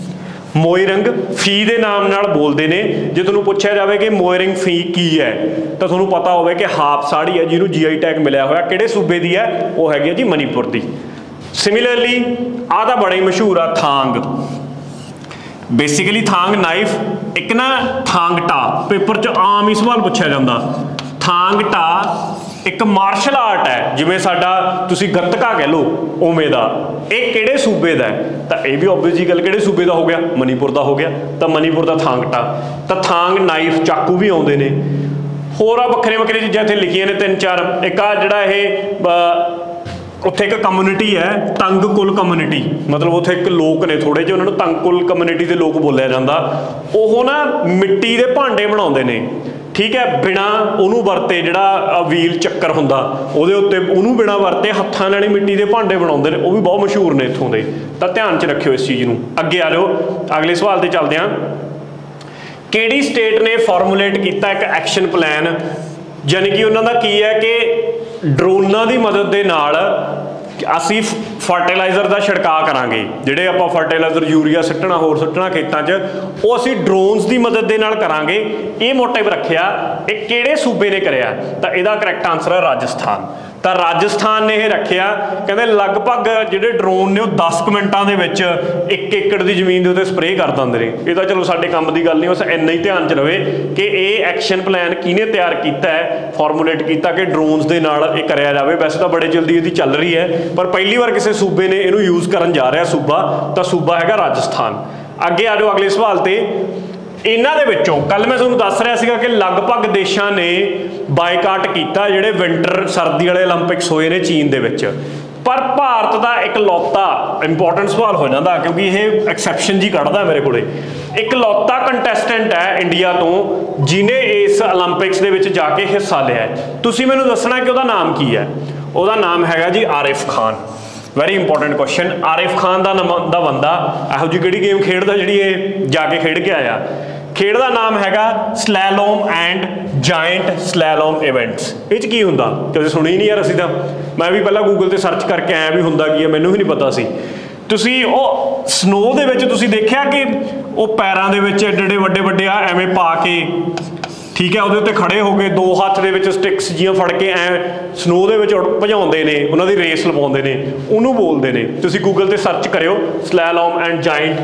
ਮੋਇਰੰਗ ਫੀ ਦੇ ਨਾਮ ਨਾਲ ਬੋਲਦੇ ਨੇ। ਜੇ ਤੁਹਾਨੂੰ ਪੁੱਛਿਆ ਜਾਵੇ ਕਿ ਮੋਇਰੰਗ ਫੀ ਕੀ ਹੈ ਤਾਂ ਤੁਹਾਨੂੰ ਪਤਾ ਹੋਵੇ ਕਿ ਹਾਫ ਸਾੜੀ ਹੈ ਜਿਹਨੂੰ ਜੀ ਆਈ ਟੈਗ ਮਿਲਿਆ ਹੋਇਆ, ਕਿਹੜੇ ਸੂਬੇ ਦੀ ਹੈ? ਉਹ ਹੈਗੀ ਹੈ ਜੀ ਮਨੀਪੁਰ ਦੀ। ਸਿਮਿਲਰਲੀ ਆਹ ਤਾਂ ਬੜਾ ਹੀ ਮਸ਼ਹੂਰ ਆ ਥਾਂਗ। ਬੇਸਿਕਲੀ ਥਾਂਗ ਨਾਈਫ, ਇੱਕ ਨਾ ਥਾਂਗਟਾ, ਪੇਪਰ 'ਚ ਆਮ ਹੀ ਸਵਾਲ ਪੁੱਛਿਆ ਜਾਂਦਾ। ਥਾਂਗਟਾ ਇੱਕ ਮਾਰਸ਼ਲ ਆਰਟ ਹੈ, ਜਿਵੇਂ ਸਾਡਾ ਤੁਸੀਂ ਗੱਤਕਾ ਕਹਿ ਲਓ ਉਵੇਂ ਦਾ। ਇਹ ਕਿਹੜੇ ਸੂਬੇ ਦਾ ਹੈ? ਤਾਂ ਇਹ ਵੀ ਓਬਵੀਅਸ ਜੀ ਗੱਲ, ਕਿਹੜੇ ਸੂਬੇ ਦਾ ਹੋ ਗਿਆ? ਮਨੀਪੁਰ ਦਾ ਹੋ ਗਿਆ। ਤਾਂ ਮਨੀਪੁਰ ਦਾ ਥਾਂਗਟਾ। ਤਾਂ ਥਾਂਗ ਨਾਈਫ, ਚਾਕੂ ਵੀ ਆਉਂਦੇ ਨੇ। ਹੋਰ ਆ ਵੱਖਰੇ ਵੱਖਰੇ ਚੀਜ਼ਾਂ ਇੱਥੇ ਲਿਖੀਆਂ ਨੇ ਤਿੰਨ ਚਾਰ। ਇੱਕ ਆ ਜਿਹੜਾ ਇਹ ਉੱਥੇ ਇੱਕ ਕਮਿਊਨਿਟੀ ਹੈ ਤੰਗਕੁਲ ਕਮਿਊਨਿਟੀ, ਮਤਲਬ ਉੱਥੇ ਇੱਕ ਲੋਕ ਨੇ ਥੋੜੇ ਜਿਹੇ, ਉਹਨਾਂ ਨੂੰ ਤੰਗਕੁਲ ਕਮਿਊਨਿਟੀ ਦੇ ਲੋਕ ਬੋਲਿਆ ਜਾਂਦਾ। ਉਹ ਨਾ ਮਿੱਟੀ ਦੇ ਭਾਂਡੇ ਬਣਾਉਂਦੇ ਨੇ, ਠੀਕ ਹੈ, ਬਿਨਾ ਉਹਨੂੰ ਵਰਤੇ, ਜਿਹੜਾ ਵੀਲ ਚੱਕਰ ਹੁੰਦਾ ਉਹਦੇ ਉੱਤੇ ਉਹਨੂੰ ਬਿਨਾ ਵਰਤੇ ਹੱਥਾਂ ਨਾਲ ਹੀ ਮਿੱਟੀ ਦੇ ਭਾਂਡੇ ਬਣਾਉਂਦੇ ਨੇ। ਉਹ ਵੀ ਬਹੁਤ ਮਸ਼ਹੂਰ ਨੇ ਇੱਥੋਂ ਦੇ। ਤਾਂ ਧਿਆਨ 'ਚ ਰੱਖਿਓ ਇਸ ਚੀਜ਼ ਨੂੰ। ਅੱਗੇ ਆ ਜਾਓ, ਅਗਲੇ ਸਵਾਲ ਤੇ ਚੱਲਦੇ ਹਾਂ। ਕਿਹੜੀ ਸਟੇਟ ਨੇ ਫਾਰਮੂਲੇਟ ਕੀਤਾ ਇੱਕ ਐਕਸ਼ਨ ਪਲਾਨ, ਯਾਨੀ ਕਿ ਉਹਨਾਂ ਦਾ ਕੀ ਹੈ ਕਿ ਡਰੋਨਾਂ ਦੀ ਮਦਦ ਦੇ ਨਾਲ ਅਸੀਂ ਫਰਟੀਲਾਈਜ਼ਰ ਦਾ ਛਿੜਕਾਅ ਕਰਾਂਗੇ। ਜਿਹੜੇ ਆਪਾਂ ਫਰਟੀਲਾਈਜ਼ਰ ਯੂਰੀਆ ਸੁੱਟਣਾ ਹੋਰ ਸੁੱਟਣਾ ਖੇਤਾਂ 'ਚ, ਉਹ ਅਸੀਂ ਡਰੋਨਸ ਦੀ ਮਦਦ ਦੇ ਨਾਲ ਕਰਾਂਗੇ। ਇਹ ਮੋਟਿਵ ਰੱਖਿਆ। ਇਹ ਕਿਹੜੇ ਸੂਬੇ ਨੇ ਕਰਿਆ? ਤਾਂ ਇਹਦਾ ਕਰੈਕਟ ਆਨਸਰ ਹੈ ਰਾਜਸਥਾਨ। ਤਾਂ ਰਾਜਸਥਾਨ ਨੇ ਇਹ ਰੱਖਿਆ। ਕਹਿੰਦੇ ਲਗਭਗ ਜਿਹੜੇ ਡਰੋਨ ਨੇ ਉਹ ਦਸ ਕੁ ਮਿੰਟਾਂ ਦੇ ਵਿੱਚ ਇੱਕ ਏਕੜ ਦੀ ਜ਼ਮੀਨ ਦੇ ਉੱਤੇ ਸਪਰੇਅ ਕਰ ਦਿੰਦੇ ਨੇ। ਇਹ ਤਾਂ ਚਲੋ ਸਾਡੇ ਕੰਮ ਦੀ ਗੱਲ ਨਹੀਂ, ਬਸ ਇੰਨਾ ਹੀ ਧਿਆਨ 'ਚ ਰਵੇ ਕਿ ਇਹ ਐਕਸ਼ਨ ਪਲਾਨ ਕਿਹਨੇ ਤਿਆਰ ਕੀਤਾ ਹੈ, ਫਾਰਮੂਲੇਟ ਕੀਤਾ ਕਿ ਡਰੋਨਸ ਦੇ ਨਾਲ ਇਹ ਕਰਿਆ ਜਾਵੇ। ਵੈਸੇ ਤਾਂ ਬੜੇ ਜਲਦੀ ਇਹਦੀ ਚੱਲ ਰਹੀ ਹੈ, ਪਰ ਪਹਿਲੀ ਵਾਰ ਕਿਸੇ ਸੂਬੇ ਨੇ ਇਹਨੂੰ ਯੂਜ਼ ਕਰਨ ਜਾ ਰਿਹਾ ਸੂਬਾ, ਤਾਂ ਸੂਬਾ ਹੈਗਾ ਰਾਜਸਥਾਨ। ਅੱਗੇ ਆ ਜਾਓ ਅਗਲੇ ਸਵਾਲ ਤੇ। ਇਹਨਾਂ ਦੇ ਵਿੱਚੋਂ ਕੱਲ ਮੈਂ ਤੁਹਾਨੂੰ ਦੱਸ ਰਿਹਾ ਸੀਗਾ ਕਿ ਲਗਭਗ ਦੇਸ਼ਾਂ ਨੇ ਬਾਈਕਾਟ ਕੀਤਾ ਜਿਹੜੇ ਵਿੰਟਰ ਸਰਦੀ ਵਾਲੇ ਓਲੰਪਿਕਸ ਹੋਏ ਨੇ ਚੀਨ ਦੇ ਵਿੱਚ। पर भारत का इकलौता इंपॉर्टेंट सवाल हो जाता क्योंकि ये एक्सैप्शन जी कढ़दा मेरे को इकलौता कंटैसटेंट है इंडिया तो जिन्हें इस ओलंपिक्स दे विच जाके हिस्सा लिया है। तुसीं मैनूं दसना कि उहदा नाम की है। उहदा नाम हैगा जी Arif Khan. Very important question. Arif Khan का नाम दा बंदा इहो जी किहड़ी गेम खेडदा जिहड़ी ये जाके खेड के आया। खेड का नाम हैगा slalom and giant slalom events. ये की हुंदा कदे सुनी नहीं यार, असीं तां मैं भी पहला गूगल ते सर्च करके आया भी हुंदा की है, मैनूं भी नहीं पता सी। तुसीं ਉਹ स्नो ਦੇ ਵਿੱਚ ਤੁਸੀਂ ਦੇਖਿਆ ਕਿ ਉਹ ਪੈਰਾਂ ਦੇ ਵਿੱਚ ਐਡੇ ਐਡੇ ਵੱਡੇ ਵੱਡੇ ਆ ਐਵੇਂ ਪਾ ਕੇ, ਠੀਕ ਹੈ, ਉਹਦੇ ਉੱਤੇ ਖੜੇ ਹੋ ਕੇ ਦੋ ਹੱਥ ਦੇ ਵਿੱਚ ਸਟਿਕਸ ਜੀਆਂ ਫੜ ਕੇ ਐ ਸਨੋ ਦੇ ਵਿੱਚ ਭਜਾਉਂਦੇ ਨੇ, ਉਹਨਾਂ ਦੀ ਰੇਸ ਲਵਾਉਂਦੇ ਨੇ, ਉਹਨੂੰ ਬੋਲਦੇ ਨੇ। ਤੁਸੀਂ ਗੂਗਲ ਤੇ ਸਰਚ ਕਰਿਓ slalom and giant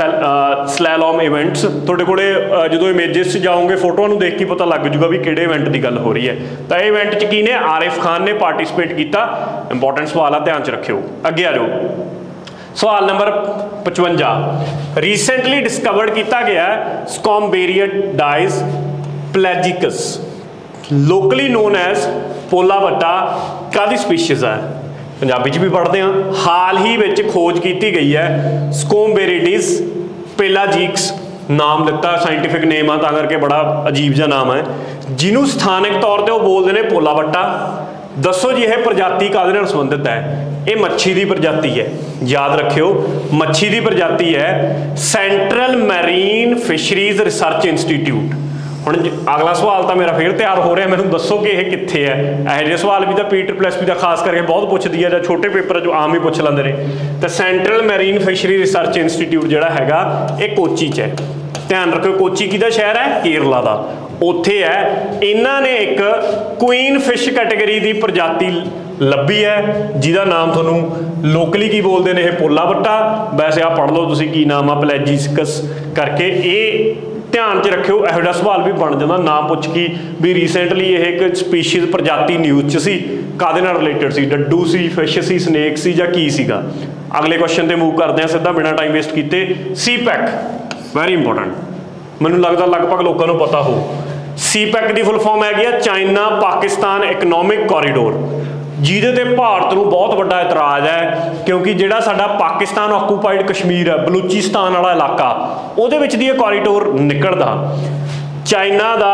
slalom events. ਤੁਹਾਡੇ ਕੋਲੇ ਜਦੋਂ ਇਮੇਜਸ 'ਚ ਜਾਓਗੇ ਫੋਟੋਆਂ ਨੂੰ ਦੇਖ ਕੇ ਪਤਾ ਲੱਗ ਜੂਗਾ ਵੀ ਕਿਹੜੇ ਇਵੈਂਟ ਦੀ ਗੱਲ ਹੋ ਰਹੀ ਹੈ। ਤਾਂ ਇਹ ਇਵੈਂਟ 'ਚ ਕੀ ਨੇ, ਆਰਿਫ ਖਾਨ ਨੇ ਪਾਰਟੀਸਪੇਟ ਕੀਤਾ। ਇੰਪੋਰਟੈਂਟ ਸਵਾਲ ਆ, ਧਿਆਨ 'ਚ ਰੱਖਿਓ। ਅੱਗੇ ਆ ਜਾਓ। सवाल नंबर पचवंजा। रीसेंटली डिस्कवर्ड किया गया scomberoides pelagicus locally known as Polavatta कादी स्पीशीज है, पंजाबी च भी पढ़ते हैं। हाल ही में खोज की गई है स्कॉम्बेरिडिस पेलाजिक्स नाम दिता, साइंटिफिक नेम है, करके बड़ा अजीब जिहा नाम है, जिन्हों स्थानिक तौर पर वो बोलते हैं पोलावट्टा। दसो जी यह प्रजाति कादे नाल संबंधित है? ये मच्छी की प्रजाति है, याद रखियो मच्छी की प्रजाति है। Central marine fisheries research institute. हुण अगला सवाल तो मेरा फिर तैयार हो रहा, मैनूं दसो कि यह कित्थे है। यह जे सवाल भी तो पी ट्रिपल एस पी का खास करके बहुत पुछदी है, जां छोटे पेपर जो आम ही पुछ लैंदे ने। तो central marine fishery research institute जिहड़ा हैगा ये कोची च है। ध्यान रखियो कोची किहदा शहर है? केरला का। उत्थे है इन्हां ने एक क्वीन फिश कैटेगरी की प्रजाति लभी है जिहदा नाम तुहानूं लोकली की बोलते हैं, पोलावट्टा। वैसे आप पढ़ लो तुसीं की नाम है प्लेजिकस करके। ये ध्यान च रखियो, इहो जिहा सवाल भी बन जाता नाम पुछ के भी रिसेंटली ये एक स्पीशीज प्रजाति न्यूज़ च सी, कादे नाल रिलेटेड सी, डड्डू सी, फिश सी, स्नेक सी जां की सीगा। अगले क्वेश्चन ते मूव करते हैं सीधा बिना टाइम वेस्ट कीते। सी पैक वैरी इंपॉर्टेंट, मैनूं लगदा लगभग लोगों को पता हो। सी पैक की फुल फॉर्म है चाइना पाकिस्तान इकनॉमिक कॉरीडोर, जिहदे ते भारत नूं बहुत बड़ा इतराज़ है क्योंकि जिहड़ा साडा पाकिस्तान ऑक्यूपाइड कश्मीर है, बलूचिस्तान वाला इलाका, उहदे विच दी कॉरीडोर निकलदा। चाइना दा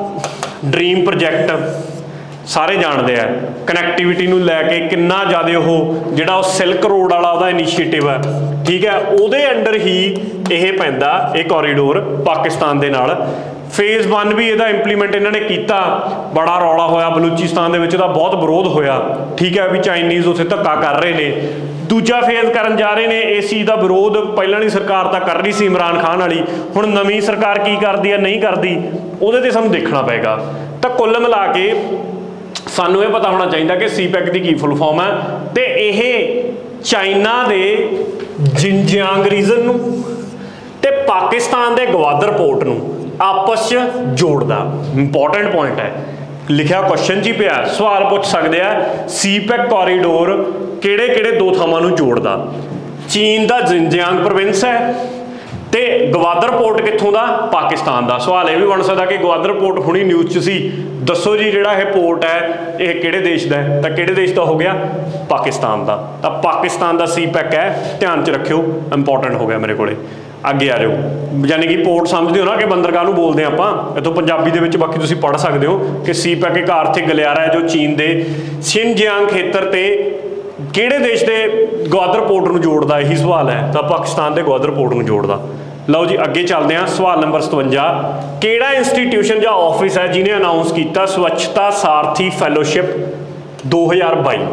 ड्रीम प्रोजैक्ट सारे जानते हैं, कनैक्टिविटी नूं लैके किन्ना ज़्यादा वो जिहड़ा वो सिल्क रोड वाला उहदा इनीशिएटिव है, ठीक है, उहदे अंडर ही यह पैंदा ये कॉरीडोर पाकिस्तान दे नाल। फेज़ वन भी यदा इंप्लीमेंट इन्होंने किया, बड़ा रौला होया बलूचिस्तान के बहुत विरोध होया, ठीक है, भी चाइनीज़ उत्थे धक्का कर रहे हैं। दूजा फेज़ करन जा रहे हैं, इस चीज़ का विरोध पहला नहीं सरकार तो कर रही सी इमरान खान वाली, हुण नवीं सरकार की करती है नहीं करती, उहदे ते सानूं देखना पेगा। तो कुल मिला के सानूं ये पता होना चाहिए कि सी पैक की फुल फॉर्म है, तो यह चाइना के जिनजियांग रीजन नूं ते पाकिस्तान के गवादर पोर्ट नूं आपस जोड़दा। इंपॉर्टेंट पॉइंट है, लिखा क्वेश्चन जी पिया, सवाल पूछ सकते हैं सी पैक कॉरीडोर किहड़े किहड़े दो थावां नूं जोड़दा। चीन का जिनजियांग प्रोविंस है तो गवादर पोर्ट कित्थों दा? पाकिस्तान का। सवाल यह भी बन सकता कि गवादर पोर्ट हुणी न्यूज़ च सी, दसो जी जिहड़ा यह पोर्ट है यह किहड़े देश का है? तो किहड़े देश का हो गया? पाकिस्तान का। तो पाकिस्तान का सी पैक है, ध्यान च रखियो, इंपॉर्टेंट हो गया मेरे को। अगे आ जाओ, यानी कि पोर्ट समझते हो ना कि बंदरगाह नूं बोलते हैं आपां, इत्थों पंजाबी दे विच बाकी तुसीं पढ़ सकते हो कि सी पैक एक आर्थिक गलियारा है जो चीन के शिनजियांग खेतर ते किहड़े देश के गवादर पोर्ट नूं जोड़दा। यही सवाल है, तो पाकिस्तान के गवादर पोर्ट नूं जोड़दा। लो जी अगे चलते हैं, सवाल नंबर सतवंजा। किहड़ा इंस्टीट्यूशन या ऑफिस है जिन्हें अनाउंस किया स्वच्छता सारथी फैलोशिप दो हज़ार बाई?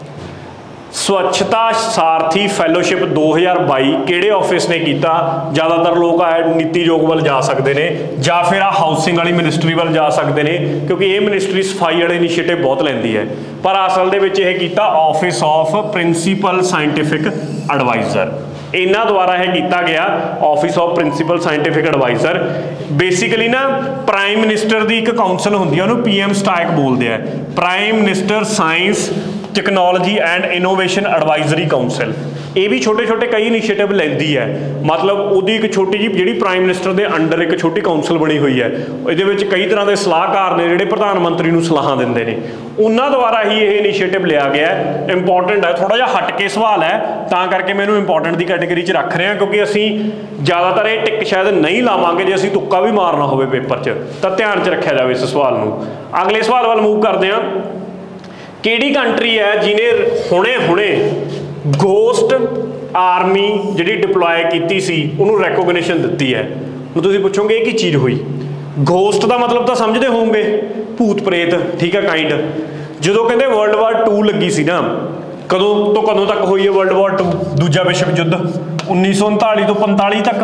स्वच्छता सारथी फैलोशिप दो हज़ार बाई किहड़े ऑफिस ने किया? ज़्यादातर लोग नीति योग वाल जा सकते हैं या फिर आ हाउसिंग वाली मिनिस्ट्री वाल जा सकते हैं, क्योंकि ये मिनिस्ट्री सफाई वाले इनीशिएटिव बहुत लैंदी है। पर असल दे विच यह किया office of principal scientific adviser, इन्हों द्वारा यह किया गया office of principal scientific adviser. Basically ना प्राइम मिनिस्टर की एक काउंसल होंदी है, उन्होंने पी एम स्टैक बोलते हैं, prime minister science technology and innovation advisory council, ਇਹ ਵੀ ਛੋਟੇ ਛੋਟੇ ਕਈ ਇਨੀਸ਼ੀਏਟਿਵ ਲੈਂਦੀ ਹੈ। ਮਤਲਬ ਉਹਦੀ ਇੱਕ ਛੋਟੀ ਜਿਹੀ ਜਿਹੜੀ ਪ੍ਰਾਈਮ ਮਿਨਿਸਟਰ ਦੇ ਅੰਡਰ ਇੱਕ ਛੋਟੀ ਕਾਉਂਸਲ ਬਣੀ ਹੋਈ ਹੈ, ਇਹਦੇ ਵਿੱਚ ਕਈ ਤਰ੍ਹਾਂ ਦੇ ਸਲਾਹਕਾਰ ਨੇ ਜਿਹੜੇ ਪ੍ਰਧਾਨ ਮੰਤਰੀ ਨੂੰ ਸਲਾਹਾਂ ਦਿੰਦੇ ਨੇ, ਉਹਨਾਂ ਦੁਆਰਾ ਹੀ ਇਹ ਇਨੀਸ਼ੀਏਟਿਵ ਲਿਆ ਗਿਆ। ਇੰਪੋਰਟੈਂਟ ਹੈ, ਥੋੜ੍ਹਾ ਜਿਹਾ ਹਟ ਕੇ ਸਵਾਲ ਹੈ, ਤਾਂ ਕਰਕੇ ਮੈਨੂੰ ਇੰਪੋਰਟੈਂਟ ਦੀ ਕੈਟੇਗਰੀ 'ਚ ਰੱਖ ਰਿਹਾ, ਕਿਉਂਕਿ ਅਸੀਂ ਜ਼ਿਆਦਾਤਰ ਇਹ ਟਿਕ ਸ਼ਾਇਦ ਨਹੀਂ ਲਾਵਾਂਗੇ ਜੇ ਅਸੀਂ ਤੁੱਕਾ ਵੀ ਮਾਰਨਾ ਹੋਵੇ ਪੇਪਰ 'ਚ, ਤਾਂ ਧਿਆਨ 'ਚ ਰੱਖਿਆ ਜਾਵੇ ਇਸ ਸਵਾਲ ਨੂੰ। ਅਗਲੇ ਸਵਾਲ ਵੱਲ ਮੂਵ ਕਰਦੇ ਹਾਂ। ਕਿਹੜੀ ਕੰਟਰੀ ਹੈ ਜਿਹਨੇ ਹੁਣੇ ਹੁਣੇ ਗੋਸਟ ਆਰਮੀ ਜਿਹੜੀ ਡਿਪਲੋਏ ਕੀਤੀ ਸੀ ਉਹਨੂੰ ਰੈਕੋਗਨੀਸ਼ਨ ਦਿੱਤੀ ਹੈ? ਹੁਣ ਤੁਸੀਂ ਪੁੱਛੋਗੇ ਇਹ ਕੀ ਚੀਜ਼ ਹੋਈ? ਗੋਸਟ ਦਾ ਮਤਲਬ ਤਾਂ ਸਮਝਦੇ ਹੋਵੋਗੇ, ਭੂਤ ਪ੍ਰੇਤ, ਠੀਕ ਹੈ, ਕਾਈਂਡ। ਜਦੋਂ ਕਹਿੰਦੇ ਵਰਲਡ ਵਾਰ ਟੂ ਲੱਗੀ ਸੀ ਨਾ, ਕਦੋਂ ਤੋਂ ਕਦੋਂ ਤੱਕ ਹੋਈ ਹੈ ਵਰਲਡ ਵਾਰ ਟੂ? ਦੂਜਾ ਵਿਸ਼ਵ ਯੁੱਧ ਉੱਨੀ ਸੌ ਉਨਤਾਲੀ ਤੋਂ ਪੰਤਾਲੀ ਤੱਕ।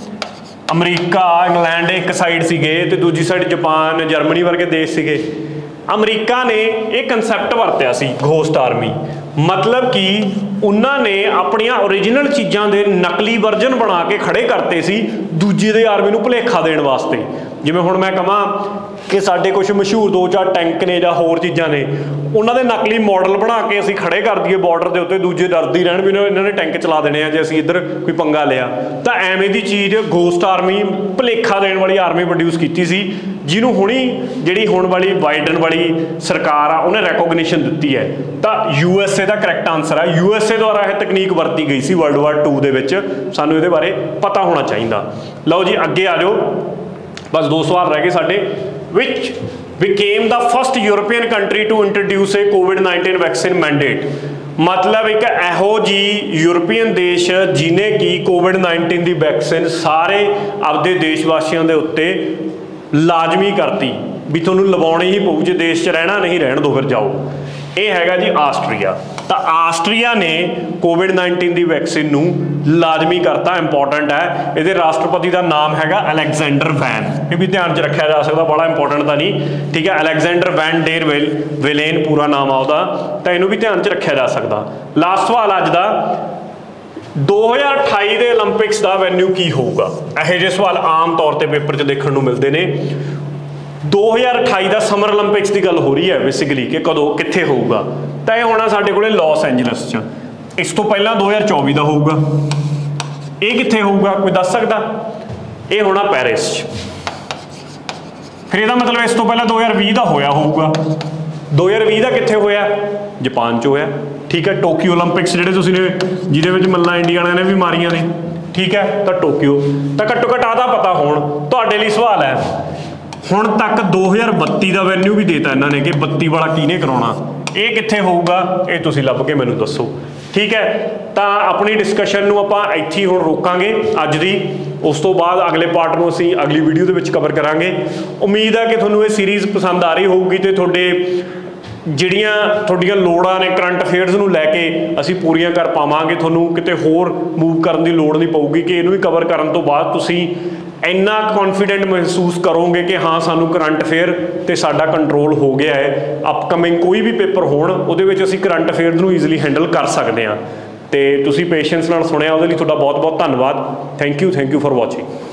ਅਮਰੀਕਾ ਇੰਗਲੈਂਡ ਇੱਕ ਸਾਈਡ ਸੀਗੇ ਤੇ ਦੂਜੀ ਸਾਈਡ ਜਾਪਾਨ ਜਰਮਨੀ ਵਰਗੇ ਦੇਸ਼ ਸੀਗੇ। ਅਮਰੀਕਾ ਨੇ ਇਹ ਕੰਸੈਪਟ ਵਰਤਿਆ ਸੀ ਗੋਸਟ ਆਰਮੀ, ਮਤਲਬ ਕਿ ਉਹਨਾਂ ਨੇ ਆਪਣੀਆਂ ਓਰੀਜਨਲ ਚੀਜ਼ਾਂ ਦੇ ਨਕਲੀ ਵਰਜਨ ਬਣਾ ਕੇ ਖੜੇ ਕਰਤੇ ਸੀ ਦੂਜੇ ਦੇ ਆਰਮੀ ਨੂੰ ਭੁਲੇਖਾ ਦੇਣ ਵਾਸਤੇ। ਜਿਵੇਂ ਹੁਣ ਮੈਂ ਕਹਾਂ ਕਿ ਸਾਡੇ ਕੁਝ ਮਸ਼ਹੂਰ ਦੋ ਚਾਰ ਟੈਂਕ ਨੇ ਜਾਂ ਹੋਰ ਚੀਜ਼ਾਂ ਨੇ, ਉਹਨਾਂ ਦੇ ਨਕਲੀ ਮਾਡਲ ਬਣਾ ਕੇ ਅਸੀਂ ਖੜੇ ਕਰ ਦਈਏ ਬਾਰਡਰ ਦੇ ਉੱਤੇ, ਦੂਜੇ ਡਰਦੇ ਹੀ ਰਹਿਣ ਵੀ ਇਹਨਾਂ ਨੇ ਟੈਂਕ ਚਲਾ ਦੇਣੇ ਆ ਜੇ ਅਸੀਂ ਇੱਧਰ ਕੋਈ ਪੰਗਾ ਲਿਆ। ਤਾਂ ਐਵੇਂ ਦੀ ਚੀਜ਼ ਗੋਸਟ ਆਰਮੀ, ਭੁਲੇਖਾ ਦੇਣ ਵਾਲੀ ਆਰਮੀ ਪ੍ਰੋਡਿਊਸ ਕੀਤੀ ਸੀ, ਜਿਹਨੂੰ ਹੁਣੀ ਜਿਹੜੀ ਹੁਣ ਵਾਲੀ ਬਾਈਡਨ ਵਾਲੀ ਸਰਕਾਰ ਆ ਉਹਨੇ ਰੈਕੋਗਨੀਸ਼ਨ ਦਿੱਤੀ ਹੈ। ਤਾਂ ਯੂ ਐਸ ਏ ਦਾ ਕਰੈਕਟ ਆਨਸਰ ਹੈ। ਯੂ ਐਸ ਏ ਦੁਆਰਾ ਇਹ ਤਕਨੀਕ ਵਰਤੀ ਗਈ ਸੀ ਵਰਲਡ ਵਾਰ ਟੂ ਦੇ ਵਿੱਚ, ਸਾਨੂੰ ਇਹਦੇ ਬਾਰੇ ਪਤਾ ਹੋਣਾ ਚਾਹੀਦਾ। ਲਓ ਜੀ ਅੱਗੇ ਆ ਜਾਓ, ਬਸ ਦੋ ਸਵਾਲ ਰਹਿ ਗਏ ਸਾਡੇ। ਵਿਚ became the first European country to introduce a COVID nineteen vaccine mandate? मतलब एक ਇਹੋ जी यूरोपीयन देश जिन्हें कि कोविड नाइनटीन की वैक्सीन सारे आपदे देशवासियों के उत्ते लाजमी करती भी तुहानूं लवाउणी ही पऊ, जे देश च रहना नहीं रहन दो फिर जाओ। ਇਹ ਹੈਗਾ ਜੀ ਆਸਟਰੀਆ। ਤਾਂ ਆਸਟਰੀਆ ਨੇ ਕੋਵਿਡ ਨਾइनटीन ਦੀ ਵੈਕਸੀਨ ਨੂੰ ਲਾਜ਼ਮੀ ਕਰਤਾ। ਇੰਪੋਰਟੈਂਟ ਹੈ, ਇਹਦੇ ਰਾਸ਼ਟਰਪਤੀ ਦਾ ਨਾਮ ਹੈਗਾ ਅਲੈਗਜ਼ੈਂਡਰ ਵੈਨ, ਇਹ ਵੀ ਧਿਆਨ 'ਚ ਰੱਖਿਆ ਜਾ ਸਕਦਾ, ਬੜਾ ਇੰਪੋਰਟੈਂਟ ਤਾਂ ਨਹੀਂ, ਠੀਕ ਹੈ। ਅਲੈਗਜ਼ੈਂਡਰ ਵੈਨ ਡੇਰ ਵਿਲ ਵਿਲੇਨ ਪੂਰਾ ਨਾਮ ਆ ਉਹਦਾ, ਤਾਂ ਇਹਨੂੰ ਵੀ ਧਿਆਨ 'ਚ ਰੱਖਿਆ ਜਾ ਸਕਦਾ। ਲਾਸਟ ਸਵਾਲ ਅੱਜ ਦਾ, ਦੋ ਹਜ਼ਾਰ ਅਠਾਈ ਦੇ ਓਲੰਪਿਕਸ ਦਾ ਵੈਨਿਊ ਕੀ ਹੋਊਗਾ? ਇਹੋ ਜਿਹੇ ਸਵਾਲ ਆਮ ਤੌਰ ਤੇ ਪੇਪਰ 'ਚ ਦੇਖਣ ਨੂੰ ਮਿਲਦੇ ਨੇ। ਦੋ ਹਜ਼ਾਰ ਅਠਾਈ ਦਾ ਸਮਰ ਓਲੰਪਿਕਸ ਦੀ ਗੱਲ ਹੋ ਰਹੀ ਹੈ ਬੇਸਿਕਲੀ, ਕਿ ਕਦੋਂ ਕਿੱਥੇ ਹੋਊਗਾ? ਤਾਂ ਇਹ ਹੋਣਾ ਸਾਡੇ ਕੋਲੇ ਲਾਸ ਐਂਜਲਸ 'ਚ। ਇਸ ਤੋਂ ਪਹਿਲਾਂ ਦੋ ਹਜ਼ਾਰ ਚੌਵੀ ਦਾ ਹੋਊਗਾ। ਇਹ ਕਿੱਥੇ ਹੋਊਗਾ ਕੋਈ ਦੱਸ ਸਕਦਾ? ਇਹ ਹੋਣਾ ਪੈਰਿਸ 'ਚ। ਫਿਰ ਇਹਦਾ ਮਤਲਬ ਇਸ ਤੋਂ ਪਹਿਲਾਂ ਦੋ ਹਜ਼ਾਰ ਵੀਹ ਦਾ ਹੋਇਆ ਹੋਊਗਾ। ਦੋ ਹਜ਼ਾਰ ਵੀਹ ਦਾ ਕਿੱਥੇ ਹੋਇਆ? ਜਾਪਾਨ 'ਚ ਹੋਇਆ, ਠੀਕ ਹੈ। ਟੋਕੀਓ ਓਲੰਪਿਕਸ ਜਿਹੜੇ ਤੁਸੀਂ ਨੇ, ਜਿਹਦੇ ਵਿੱਚ ਮੱਲਾਂ ਇੰਡੀਆ ਵਾਲਿਆਂ ਨੇ ਵੀ ਮਾਰੀਆਂ ਨੇ, ਠੀਕ ਹੈ, ਤਾਂ ਟੋਕੀਓ। ਤਾਂ ਘੱਟੋ ਘੱਟ ਆਦਾ ਪਤਾ ਹੋਣ। ਤੁਹਾਡੇ ਲਈ ਸਵਾਲ ਹੈ, ਹੁਣ ਤੱਕ ਦੋ ਹਜ਼ਾਰ ਬੱਤੀ ਦਾ ਵੈਨਿਊ ਵੀ ਦੇਤਾ ਇਹਨਾਂ ਨੇ ਕਿ ਬੱਤੀ ਵਾਲਾ ਕਿਹਨੇ ਕਰਾਉਣਾ, ਇਹ ਕਿੱਥੇ ਹੋਊਗਾ? ਇਹ ਤੁਸੀਂ ਲੱਭ ਕੇ ਮੈਨੂੰ ਦੱਸੋ, ਠੀਕ ਹੈ। ਤਾਂ ਆਪਣੀ ਡਿਸਕਸ਼ਨ ਨੂੰ ਆਪਾਂ ਇੱਥੇ ਹੁਣ ਰੋਕਾਂਗੇ ਅੱਜ ਦੀ। ਉਸ ਤੋਂ ਬਾਅਦ ਅਗਲੇ ਪਾਰਟ ਨੂੰ ਅਸੀਂ ਅਗਲੀ ਵੀਡੀਓ ਦੇ ਵਿੱਚ ਕਵਰ ਕਰਾਂਗੇ। ਉਮੀਦ ਹੈ ਕਿ ਤੁਹਾਨੂੰ ਇਹ ਸੀਰੀਜ਼ ਪਸੰਦ ਆ ਰਹੀ ਹੋਊਗੀ ਤੇ ਤੁਹਾਡੇ ਜਿਹੜੀਆਂ ਤੁਹਾਡੀਆਂ ਲੋੜਾਂ ਨੇ ਕਰੰਟ ਅਫੇਅਰਸ ਨੂੰ ਲੈ ਕੇ ਅਸੀਂ ਪੂਰੀਆਂ ਕਰ ਪਾਵਾਂਗੇ। ਤੁਹਾਨੂੰ ਕਿਤੇ ਹੋਰ ਮੂਵ ਕਰਨ ਦੀ ਲੋੜ ਨਹੀਂ ਪਊਗੀ ਕਿ ਇਹਨੂੰ ਵੀ ਕਵਰ ਕਰਨ ਤੋਂ ਬਾਅਦ ਤੁਸੀਂ ਇੰਨਾ ਕੌਨਫੀਡੈਂਟ ਮਹਿਸੂਸ ਕਰੋਗੇ ਕਿ ਹਾਂ ਸਾਨੂੰ ਕਰੰਟ ਅਫੇਅਰ ਤੇ ਸਾਡਾ ਕੰਟਰੋਲ ਹੋ ਗਿਆ ਹੈ। ਅਪਕਮਿੰਗ ਕੋਈ ਵੀ ਪੇਪਰ ਹੋਣ ਉਹਦੇ ਵਿੱਚ ਅਸੀਂ ਕਰੰਟ ਅਫੇਅਰਸ ਨੂੰ ਈਜ਼ੀਲੀ ਹੈਂਡਲ ਕਰ ਸਕਦੇ ਹਾਂ। ਤੇ ਤੁਸੀਂ ਪੇਸ਼ੈਂਸ ਨਾਲ ਸੁਣਿਆ ਉਹਦੇ ਲਈ ਤੁਹਾਡਾ ਬਹੁਤ ਬਹੁਤ ਧੰਨਵਾਦ। Thank you thank you for watching.